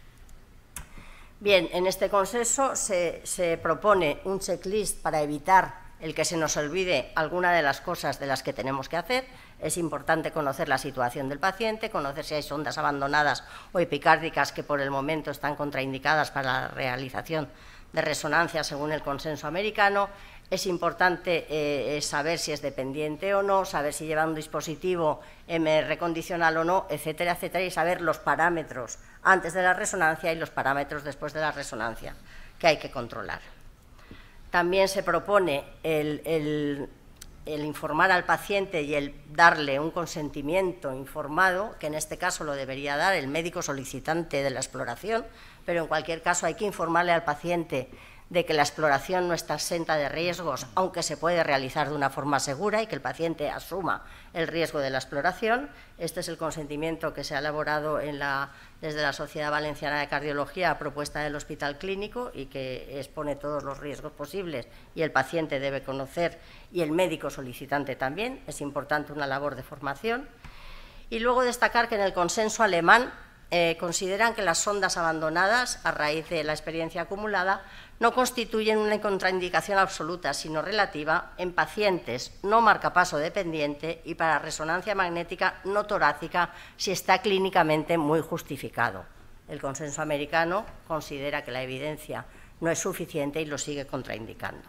Bien, en este consenso se, se propone un checklist para evitar el que se nos olvide alguna de las cosas de las que tenemos que hacer. Es importante conocer la situación del paciente, conocer si hay sondas abandonadas o epicárdicas que por el momento están contraindicadas para la realización de resonancia según el consenso americano. Es importante eh, saber si es dependiente o no, saber si lleva un dispositivo M R condicional o no, etcétera, etcétera, y saber los parámetros antes de la resonancia y los parámetros después de la resonancia que hay que controlar. También se propone el, el, el informar al paciente y el darle un consentimiento informado, que en este caso lo debería dar el médico solicitante de la exploración, pero en cualquier caso hay que informarle al paciente de que la exploración no está exenta de riesgos, aunque se puede realizar de una forma segura y que el paciente asuma el riesgo de la exploración. Este es el consentimiento que se ha elaborado en la, desde la Sociedad Valenciana de Cardiología a propuesta del Hospital Clínico y que expone todos los riesgos posibles y el paciente debe conocer y el médico solicitante también. Es importante una labor de formación. Y luego destacar que en el consenso alemán Eh, consideran que las sondas abandonadas, a raíz de la experiencia acumulada, no constituyen una contraindicación absoluta, sino relativa en pacientes no marcapaso dependiente y para resonancia magnética no torácica si está clínicamente muy justificado. El consenso americano considera que la evidencia no es suficiente y lo sigue contraindicando.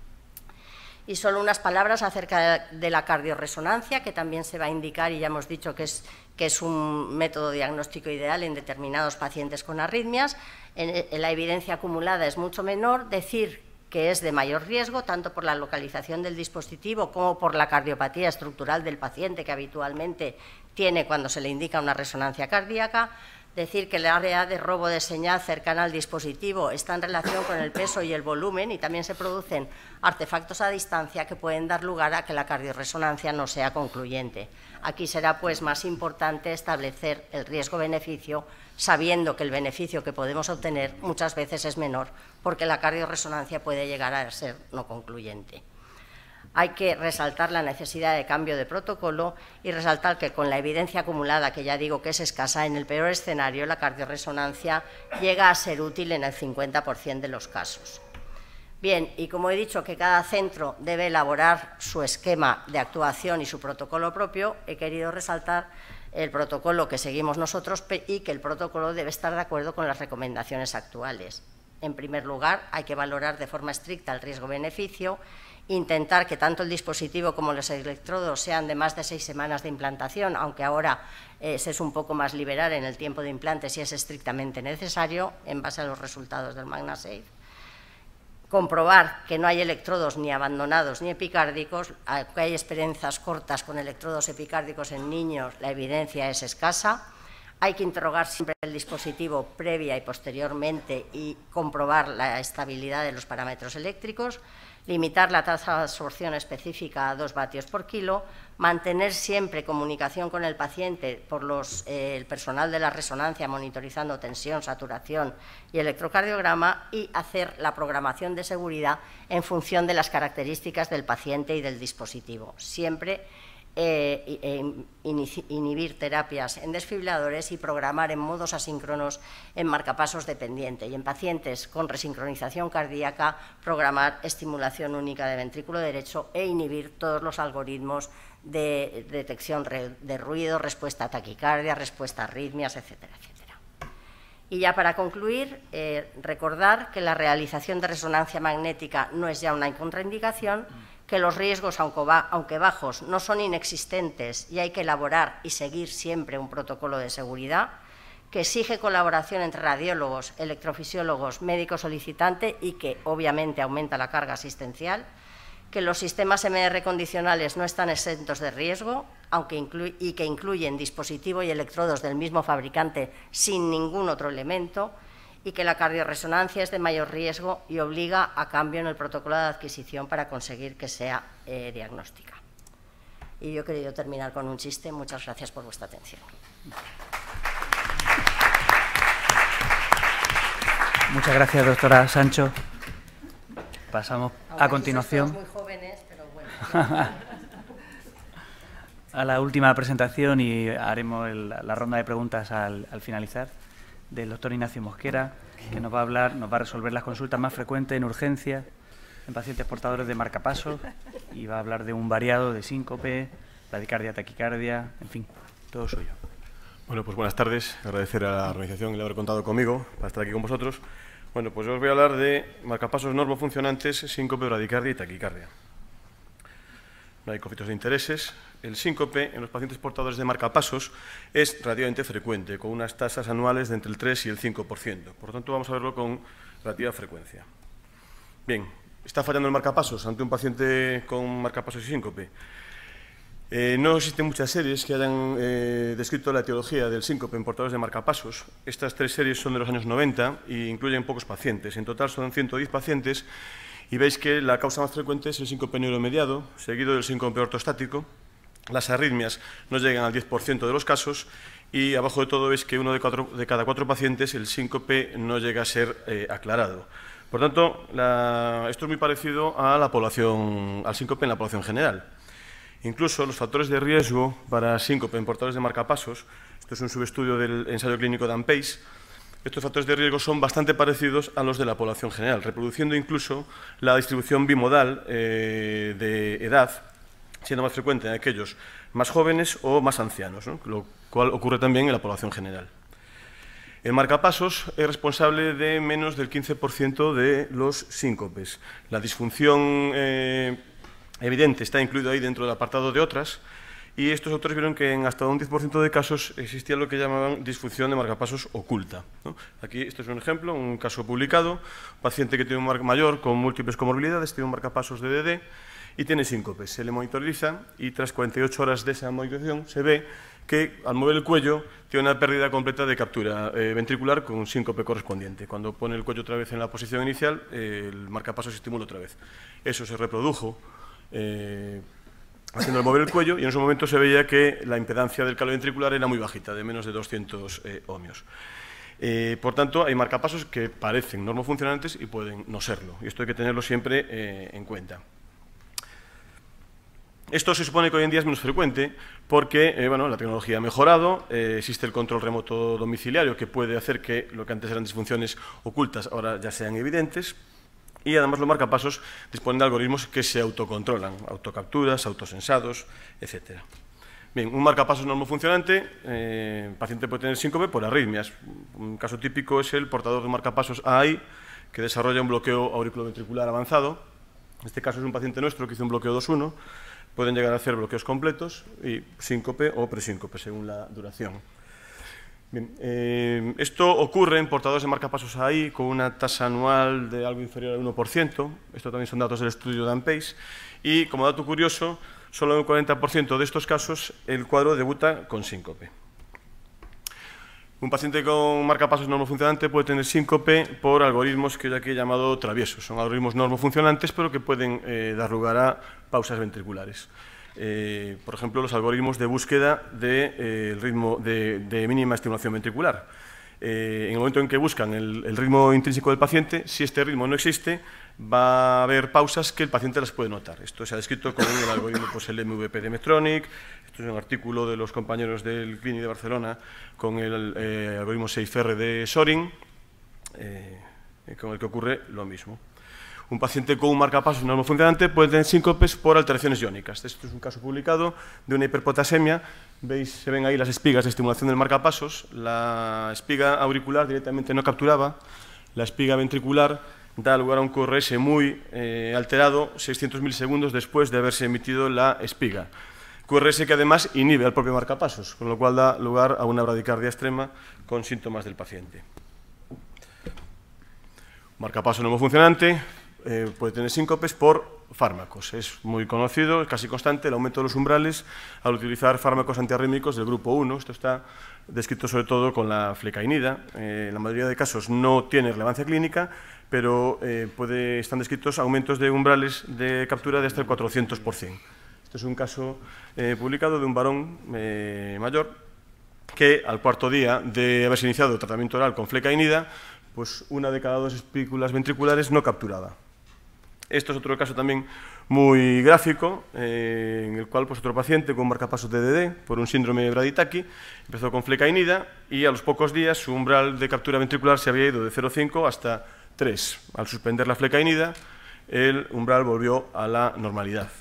Y solo unas palabras acerca de la cardioresonancia, que también se va a indicar, y ya hemos dicho que es, que es un método diagnóstico ideal en determinados pacientes con arritmias. En, en la evidencia acumulada es mucho menor. Decir que es de mayor riesgo, tanto por la localización del dispositivo como por la cardiopatía estructural del paciente que habitualmente tiene cuando se le indica una resonancia cardíaca. Decir que el área de robo de señal cercana al dispositivo está en relación con el peso y el volumen y también se producen artefactos a distancia que pueden dar lugar a que la cardioresonancia no sea concluyente. Aquí será pues más importante establecer el riesgo-beneficio sabiendo que el beneficio que podemos obtener muchas veces es menor porque la cardioresonancia puede llegar a ser no concluyente. Hay que resaltar la necesidad de cambio de protocolo y resaltar que con la evidencia acumulada, que ya digo que es escasa, en el peor escenario la cardioresonancia llega a ser útil en el cincuenta por cien de los casos. Bien, y como he dicho que cada centro debe elaborar su esquema de actuación y su protocolo propio, he querido resaltar el protocolo que seguimos nosotros y que el protocolo debe estar de acuerdo con las recomendaciones actuales. En primer lugar, hay que valorar de forma estricta el riesgo-beneficio, intentar que tanto el dispositivo como los electrodos sean de más de seis semanas de implantación, aunque ahora eh, se es un poco más liberal en el tiempo de implante si es estrictamente necesario, en base a los resultados del MagnaSafe. Comprobar que no hay electrodos ni abandonados ni epicárdicos, aunque hay experiencias cortas con electrodos epicárdicos en niños, la evidencia es escasa. Hay que interrogar siempre el dispositivo previa y posteriormente y comprobar la estabilidad de los parámetros eléctricos, limitar la tasa de absorción específica a dos vatios por kilo, mantener siempre comunicación con el paciente por los, eh, el personal de la resonancia monitorizando tensión, saturación y electrocardiograma y hacer la programación de seguridad en función de las características del paciente y del dispositivo. Siempre Eh, eh, inhibir terapias en desfibriladores y programar en modos asíncronos en marcapasos dependiente y en pacientes con resincronización cardíaca programar estimulación única de ventrículo derecho e inhibir todos los algoritmos de detección de ruido, respuesta a taquicardia, respuesta a arritmias, etcétera, etcétera. Y ya para concluir, eh, recordar que la realización de resonancia magnética no es ya una contraindicación, que los riesgos, aunque bajos, no son inexistentes y hay que elaborar y seguir siempre un protocolo de seguridad, que exige colaboración entre radiólogos, electrofisiólogos, médico solicitante y que obviamente aumenta la carga asistencial, que los sistemas M R condicionales no están exentos de riesgo aunque incluye, y que incluyen dispositivo y electrodos del mismo fabricante sin ningún otro elemento, y que la cardiorresonancia es de mayor riesgo y obliga a cambio en el protocolo de adquisición para conseguir que sea eh, diagnóstica. Y yo he querido terminar con un chiste. Muchas gracias por vuestra atención. Muchas gracias, doctora Sancho. Pasamos Aunque a continuación muy jóvenes, pero bueno. a la última presentación y haremos el, la ronda de preguntas al, al finalizar, del doctor Ignacio Mosquera, que nos va a hablar, nos va a resolver las consultas más frecuentes en urgencia en pacientes portadores de marcapasos y va a hablar de un variado de síncope, bradicardia, taquicardia, en fin, todo suyo. Bueno, pues buenas tardes. Agradecer a la organización el haber contado conmigo para estar aquí con vosotros. Bueno, pues yo os voy a hablar de marcapasos normofuncionantes, síncope, bradicardia y taquicardia. No hay conflictos de intereses. El síncope en los pacientes portadores de marcapasos es relativamente frecuente, con unas tasas anuales de entre el tres y el cinco por ciento. Por lo tanto, vamos a verlo con relativa frecuencia. Bien, ¿está fallando el marcapasos ante un paciente con marcapasos y síncope? Eh, no existen muchas series que hayan eh, descrito la etiología del síncope en portadores de marcapasos. Estas tres series son de los años noventa e incluyen pocos pacientes. En total son ciento diez pacientes y veis que la causa más frecuente es el síncope neuromediado, seguido del síncope ortostático. Las arritmias no llegan al diez por ciento de los casos y abajo de todo veis que uno de, cuatro, de cada cuatro pacientes el síncope no llega a ser eh, aclarado. Por tanto, la, esto es muy parecido a la población, al síncope en la población general. Incluso los factores de riesgo para síncope en portadores de marcapasos, esto es un subestudio del ensayo clínico de AMPACE, estos factores de riesgo son bastante parecidos a los de la población general, reproduciendo incluso la distribución bimodal eh, de edad, siendo más frecuente en aquellos más jóvenes o más ancianos, ¿no? Lo cual ocurre también en la población general. El marcapasos es responsable de menos del quince por ciento de los síncopes. La disfunción eh, evidente está incluido ahí dentro del apartado de otras, y estos autores vieron que en hasta un diez por ciento de casos existía lo que llamaban disfunción de marcapasos oculta, ¿no? Aquí este es un ejemplo, un caso publicado, un paciente que tiene un marca mayor con múltiples comorbilidades, tiene un marcapasos de D D y tiene síncope. Se le monitoriza y tras cuarenta y ocho horas de esa monitorización se ve que al mover el cuello tiene una pérdida completa de captura eh, ventricular con un síncope correspondiente. Cuando pone el cuello otra vez en la posición inicial, eh, el marcapasos se estimula otra vez. Eso se reprodujo Eh, haciendo mover el cuello y en ese momento se veía que la impedancia del calo ventricular era muy bajita, de menos de doscientos eh, ohmios. Eh, por tanto, hay marcapasos que parecen normofuncionantes y pueden no serlo, y esto hay que tenerlo siempre eh, en cuenta. Esto se supone que hoy en día es menos frecuente porque eh, bueno, la tecnología ha mejorado, eh, existe el control remoto domiciliario que puede hacer que lo que antes eran disfunciones ocultas ahora ya sean evidentes. Y además los marcapasos disponen de algoritmos que se autocontrolan, autocapturas, autosensados, etcétera. Bien, un marcapasos normofuncionante, eh, el paciente puede tener síncope por arritmias. Un caso típico es el portador de marcapasos A I, que desarrolla un bloqueo auriculoventricular avanzado. En este caso es un paciente nuestro que hizo un bloqueo dos uno. Pueden llegar a hacer bloqueos completos y síncope o presíncope, según la duración. Bien, eh, esto ocurre en portadores de marcapasos A I con una tasa anual de algo inferior al uno por ciento. Esto también son datos del estudio de AMPACE. Y como dato curioso, solo en un cuarenta por ciento de estos casos el cuadro debuta con síncope. Un paciente con marcapasos normofuncionante puede tener síncope por algoritmos que yo aquí he llamado traviesos. Son algoritmos normofuncionantes, pero que pueden eh, dar lugar a pausas ventriculares. Eh, por ejemplo, los algoritmos de búsqueda de, eh, el ritmo de, de mínima estimulación ventricular. Eh, en el momento en que buscan el, el ritmo intrínseco del paciente, si este ritmo no existe, va a haber pausas que el paciente las puede notar. Esto se ha descrito con el algoritmo, pues, el M V P de Medtronic. Esto es un artículo de los compañeros del Clinic de Barcelona con el eh, algoritmo seis R de Sorin, eh, con el que ocurre lo mismo. Un paciente con un marcapasos normofuncionante puede tener síncopes por alteraciones iónicas. Esto es un caso publicado de una hiperpotasemia. Veis, se ven ahí las espigas de estimulación del marcapasos. La espiga auricular directamente no capturaba. La espiga ventricular da lugar a un Q R S muy eh, alterado seiscientos milisegundos después de haberse emitido la espiga. Q R S que además inhibe al propio marcapasos, con lo cual da lugar a una bradicardia extrema con síntomas del paciente. Marcapasos normofuncionante. eh, puede tener síncopes por fármacos. Es muy conocido, es casi constante el aumento de los umbrales al utilizar fármacos antiarrítmicos del grupo uno. Esto está descrito sobre todo con la flecainida. Eh, en la mayoría de casos no tiene relevancia clínica, pero eh, puede, están descritos aumentos de umbrales de captura de hasta el cuatrocientos por cien. Este es un caso eh, publicado de un varón eh, mayor que al cuarto día de haberse iniciado el tratamiento oral con flecainida, pues una de cada dos espículas ventriculares no capturaba. Esto es otro caso también muy gráfico, eh, en el cual pues, otro paciente con marcapasos de D D por un síndrome de Braditaki empezó con flecainida y a los pocos días su umbral de captura ventricular se había ido de cero coma cinco hasta tres. Al suspender la flecainida, el umbral volvió a la normalidad.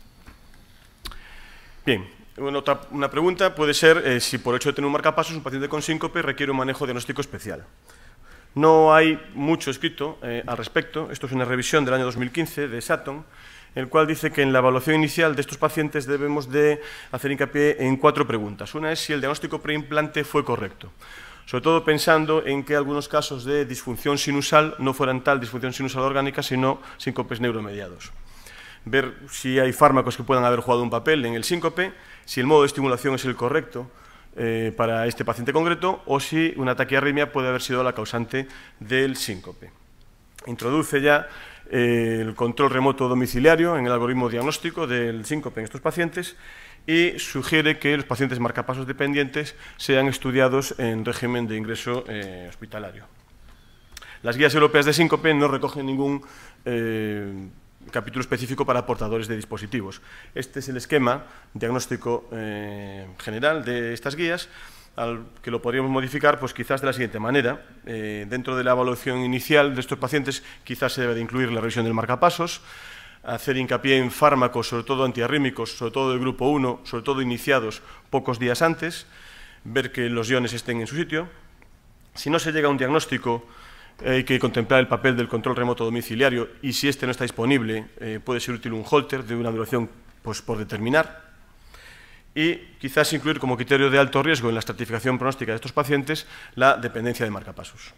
Bien, bueno, otra, una pregunta puede ser eh, si por hecho de tener un marcapasos un paciente con síncope requiere un manejo diagnóstico especial. No hay mucho escrito eh, al respecto. Esto es una revisión del año dos mil quince de Sutton, el cual dice que en la evaluación inicial de estos pacientes debemos de hacer hincapié en cuatro preguntas. Una es si el diagnóstico preimplante fue correcto, sobre todo pensando en que algunos casos de disfunción sinusal no fueran tal disfunción sinusal orgánica, sino síncopes neuromediados. Ver si hay fármacos que puedan haber jugado un papel en el síncope, si el modo de estimulación es el correcto, Eh, para este paciente concreto, o si una taquiarritmia puede haber sido la causante del síncope. Introduce ya eh, el control remoto domiciliario en el algoritmo diagnóstico del síncope en estos pacientes y sugiere que los pacientes marcapasos dependientes sean estudiados en régimen de ingreso eh, hospitalario. Las guías europeas de síncope no recogen ningún eh, capítulo específico para portadores de dispositivos. Este es el esquema diagnóstico eh, general de estas guías, al que lo podríamos modificar pues quizás de la siguiente manera. Eh, dentro de la evaluación inicial de estos pacientes quizás se debe de incluir la revisión del marcapasos, hacer hincapié en fármacos, sobre todo antiarrítmicos, sobre todo del grupo uno, sobre todo iniciados pocos días antes, ver que los iones estén en su sitio. Si no se llega a un diagnóstico, hay que contemplar el papel del control remoto domiciliario y si este no está disponible eh, puede ser útil un holter de una duración pues, por determinar y quizás incluir como criterio de alto riesgo en la estratificación pronóstica de estos pacientes la dependencia de marcapasos.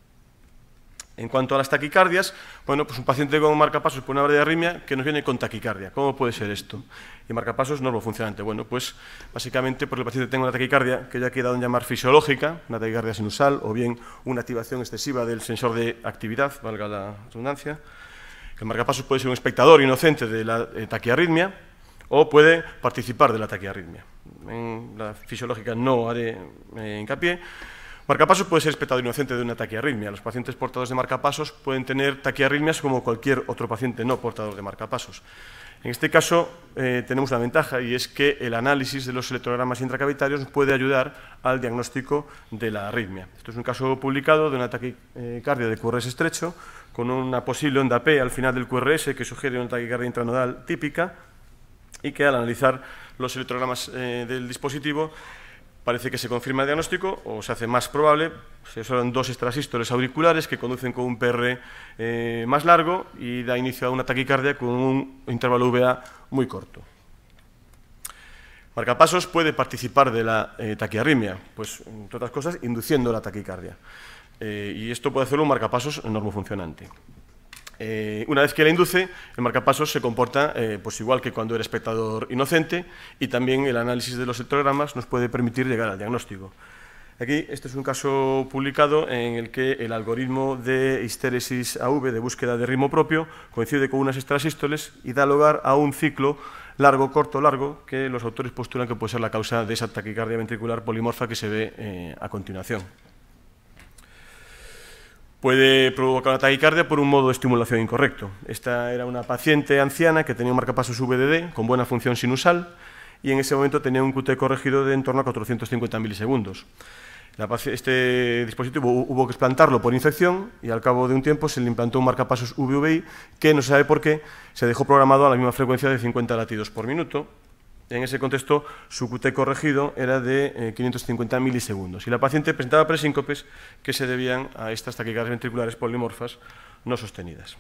En cuanto a las taquicardias, bueno, pues un paciente con marcapasos por una bradiarritmia que nos viene con taquicardia. ¿Cómo puede ser esto? Y marcapasos normofuncionante. Bueno, pues básicamente porque el paciente tenga una taquicardia que ya ha quedado en llamar fisiológica, una taquicardia sinusal, o bien una activación excesiva del sensor de actividad, valga la redundancia. El marcapasos puede ser un espectador inocente de la eh, taquiarritmia o puede participar de la taquiarritmia. En la fisiológica no haré eh, hincapié. Marcapasos puede ser espectador inocente de una taquiarritmia. Los pacientes portadores de marcapasos pueden tener taquiarritmias como cualquier otro paciente no portador de marcapasos. En este caso eh, tenemos una ventaja y es que el análisis de los electrogramas intracavitarios nos puede ayudar al diagnóstico de la arritmia. Esto es un caso publicado de una taquicardia de Q R S estrecho con una posible onda P al final del Q R S que sugiere una taquicardia intranodal típica y que al analizar los electrogramas eh, del dispositivo parece que se confirma el diagnóstico o se hace más probable. Se usan dos extrasístoles auriculares que conducen con un P R eh, más largo y da inicio a una taquicardia con un intervalo V A muy corto. Marcapasos puede participar de la eh, taquiarritmia, pues, entre otras cosas, induciendo la taquicardia. Eh, y esto puede hacerlo un marcapasos normofuncionante. Eh, una vez que la induce, el marcapasos se comporta eh, pues igual que cuando era espectador inocente y también el análisis de los electrogramas nos puede permitir llegar al diagnóstico. Aquí, este es un caso publicado en el que el algoritmo de histéresis A V de búsqueda de ritmo propio coincide con unas extrasístoles y da lugar a un ciclo largo, corto, largo, que los autores postulan que puede ser la causa de esa taquicardia ventricular polimorfa que se ve eh, a continuación. Puede provocar una taquicardia por un modo de estimulación incorrecto. Esta era una paciente anciana que tenía un marcapasos V D D con buena función sinusal y en ese momento tenía un Q T corregido de en torno a cuatrocientos cincuenta milisegundos. La, este dispositivo hubo que explantarlo por infección y al cabo de un tiempo se le implantó un marcapasos V V I que no se sabe por qué se dejó programado a la misma frecuencia de cincuenta latidos por minuto. En ese contexto, su Q T corregido era de eh, quinientos cincuenta milisegundos y la paciente presentaba presíncopes que se debían a estas taquicardias ventriculares polimorfas no sostenidas.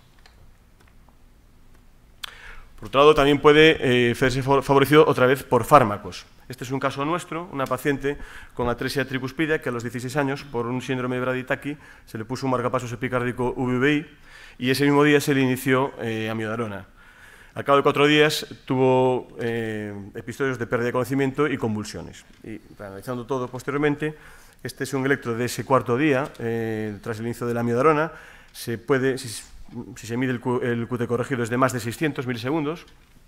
Por otro lado, también puede eh, verse favorecido otra vez por fármacos. Este es un caso nuestro, una paciente con atresia tricuspidia que a los dieciséis años, por un síndrome de Brady-Taki, se le puso un marcapasos epicárdico V V I y ese mismo día se le inició eh, amiodarona. Al cabo de cuatro días tuvo eh, episodios de pérdida de conocimiento y convulsiones. Y analizando todo posteriormente, este es un electro de ese cuarto día, eh, tras el inicio de la amiodarona. Se puede, si, si se mide el, el Q T corregido es de más de seiscientos milisegundos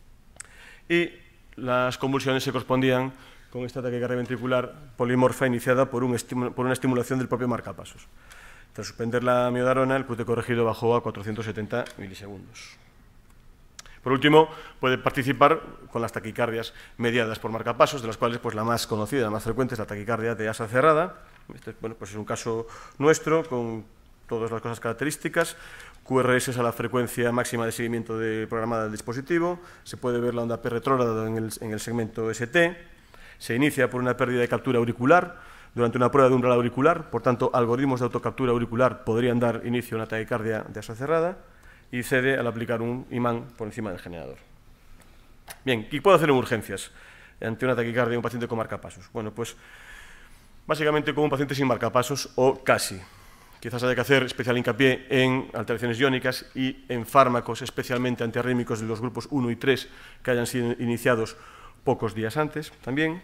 y las convulsiones se correspondían con esta taquicardia ventricular polimorfa iniciada por, un por una estimulación del propio marcapasos. Tras suspender la amiodarona, el Q T corregido bajó a cuatrocientos setenta milisegundos. Por último, puede participar con las taquicardias mediadas por marcapasos, de las cuales pues, la más conocida, la más frecuente es la taquicardia de asa cerrada. Este bueno, pues es un caso nuestro con todas las cosas características. Q R S es a la frecuencia máxima de seguimiento de programada del dispositivo. Se puede ver la onda P retrógrada en el, en el segmento S T. Se inicia por una pérdida de captura auricular durante una prueba de umbral auricular. Por tanto, algoritmos de autocaptura auricular podrían dar inicio a una taquicardia de asa cerrada. Y cede al aplicar un imán por encima del generador. Bien, ¿qué puedo hacer en urgencias ante una taquicardia de un paciente con marcapasos? Bueno, pues básicamente como un paciente sin marcapasos o casi. Quizás haya que hacer especial hincapié en alteraciones iónicas y en fármacos especialmente antiarrítmicos de los grupos uno y tres que hayan sido iniciados pocos días antes también.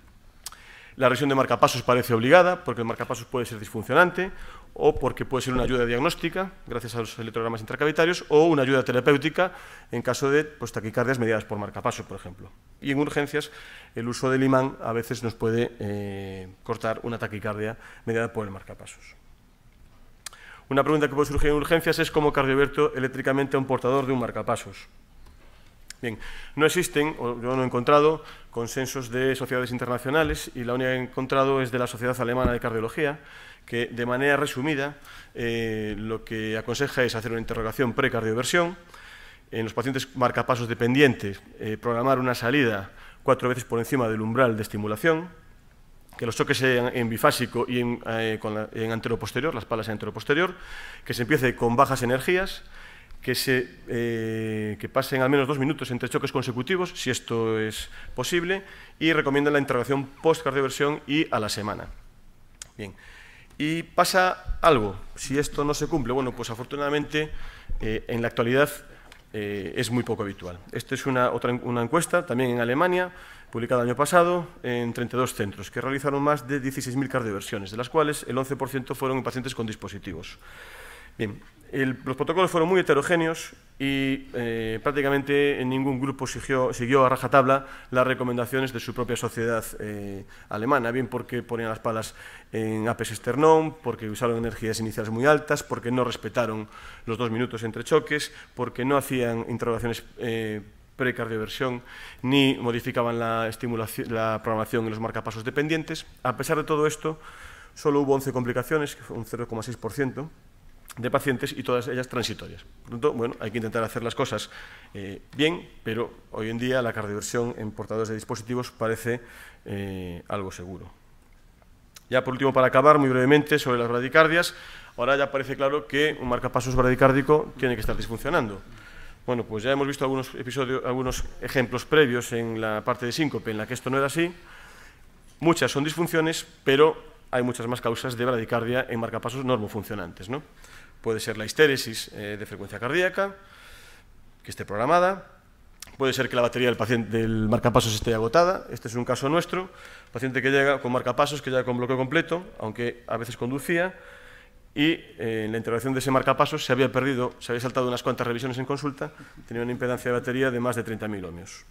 La revisión de marcapasos parece obligada porque el marcapasos puede ser disfuncionante o porque puede ser una ayuda diagnóstica gracias a los electrogramas intracavitarios o una ayuda terapéutica en caso de pues, taquicardias mediadas por marcapasos, por ejemplo. Y en urgencias el uso del imán a veces nos puede eh, cortar una taquicardia mediada por el marcapasos. Una pregunta que puede surgir en urgencias es cómo cardioverto eléctricamente a un portador de un marcapasos. Bien, no existen, o yo no he encontrado, consensos de sociedades internacionales y la única que he encontrado es de la Sociedad Alemana de Cardiología, que de manera resumida eh, lo que aconseja es hacer una interrogación precardioversión. En los pacientes marcapasos dependientes, eh, programar una salida cuatro veces por encima del umbral de estimulación, que los choques sean en bifásico y en, eh, con la, en anteroposterior, las palas en anteroposterior, que se empiece con bajas energías, que, se, eh, que pasen al menos dos minutos entre choques consecutivos, si esto es posible, y recomiendan la interrogación post-cardioversión y a la semana. Bien, y pasa algo, si esto no se cumple, bueno, pues afortunadamente eh, en la actualidad eh, es muy poco habitual. Esta es una, otra, una encuesta, también en Alemania, publicada el año pasado, en treinta y dos centros, que realizaron más de dieciséis mil cardioversiones, de las cuales el once por ciento fueron en pacientes con dispositivos. Bien, el, los protocolos fueron muy heterogéneos y eh, prácticamente en ningún grupo siguió, siguió a rajatabla las recomendaciones de su propia sociedad eh, alemana, bien porque ponían las palas en apes esternón, porque usaron energías iniciales muy altas, porque no respetaron los dos minutos entre choques, porque no hacían interrogaciones eh, precardioversión ni modificaban la, estimulación, la programación en los marcapasos dependientes. A pesar de todo esto, solo hubo once complicaciones, que fue un cero coma seis por ciento. De pacientes y todas ellas transitorias. Por lo tanto, bueno, hay que intentar hacer las cosas eh, bien, pero hoy en día la cardioversión en portadores de dispositivos parece eh, algo seguro. Ya por último, para acabar muy brevemente sobre las bradicardias, ahora ya parece claro que un marcapasos bradicárdico tiene que estar disfuncionando. Bueno, pues ya hemos visto algunos episodios, algunos ejemplos previos en la parte de síncope en la que esto no era así. Muchas son disfunciones, pero hay muchas más causas de bradicardia en marcapasos normofuncionantes, ¿no? Puede ser la histéresis eh, de frecuencia cardíaca, que esté programada. Puede ser que la batería del, paciente, del marcapasos esté agotada. Este es un caso nuestro. Paciente que llega con marcapasos, que llega con bloqueo completo, aunque a veces conducía. Y eh, en la interrogación de ese marcapasos se había perdido, se había saltado unas cuantas revisiones en consulta, tenía una impedancia de batería de más de treinta mil ohmios.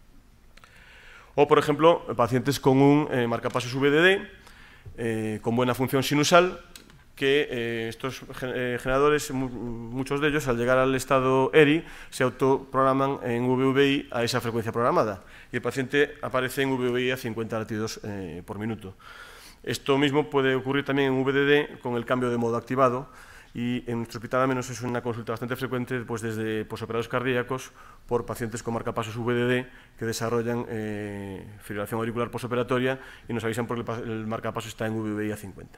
O, por ejemplo, pacientes con un eh, marcapasos V D D, eh, con buena función sinusal, que eh, estos eh, generadores, mu muchos de ellos, al llegar al estado E R I, se autoprograman en V V I a esa frecuencia programada. Y el paciente aparece en V V I a cincuenta latidos eh, por minuto. Esto mismo puede ocurrir también en V D D con el cambio de modo activado. Y en nuestro hospital, al menos, es una consulta bastante frecuente pues, desde posoperados cardíacos por pacientes con marcapasos V D D que desarrollan eh, fibrilación auricular posoperatoria y nos avisan porque el, el marcapasos está en V V I a cincuenta.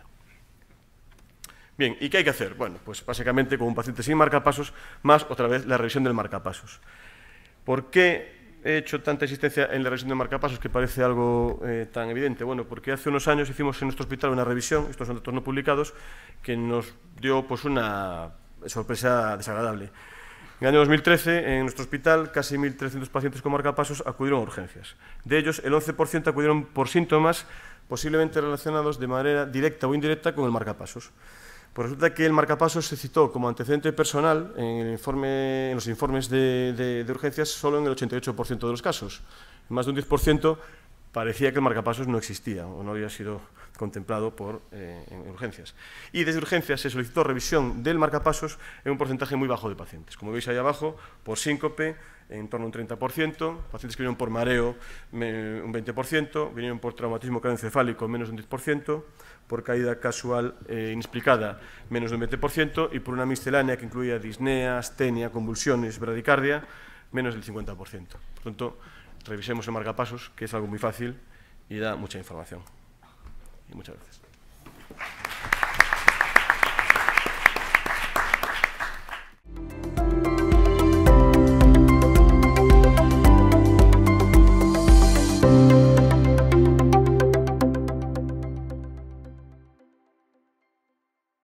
Bien, ¿y qué hay que hacer? Bueno, pues básicamente con un paciente sin marcapasos, más otra vez la revisión del marcapasos. ¿Por qué he hecho tanta insistencia en la revisión de marcapasos que parece algo eh, tan evidente? Bueno, porque hace unos años hicimos en nuestro hospital una revisión, estos son datos no publicados, que nos dio pues, una sorpresa desagradable. En el año dos mil trece, en nuestro hospital, casi mil trescientos pacientes con marcapasos acudieron a urgencias. De ellos, el once por ciento acudieron por síntomas posiblemente relacionados de manera directa o indirecta con el marcapasos. Pues resulta que el marcapasos se citó como antecedente personal en, el informe, en los informes de, de, de urgencias solo en el ochenta y ocho por ciento de los casos. En más de un diez por ciento parecía que el marcapasos no existía o no había sido contemplado por, eh, en urgencias. Y desde urgencias se solicitó revisión del marcapasos en un porcentaje muy bajo de pacientes. Como veis ahí abajo, por síncope, en torno a un treinta por ciento, pacientes que vinieron por mareo, un veinte por ciento, vinieron por traumatismo craneoencefálico, menos de un diez por ciento, por caída casual e inexplicada, menos de un veinte por ciento, y por una miscelánea que incluía disnea, astenia, convulsiones, bradicardia, menos del cincuenta por ciento. Por tanto, revisemos el marcapasos, que es algo muy fácil y da mucha información. Y muchas gracias.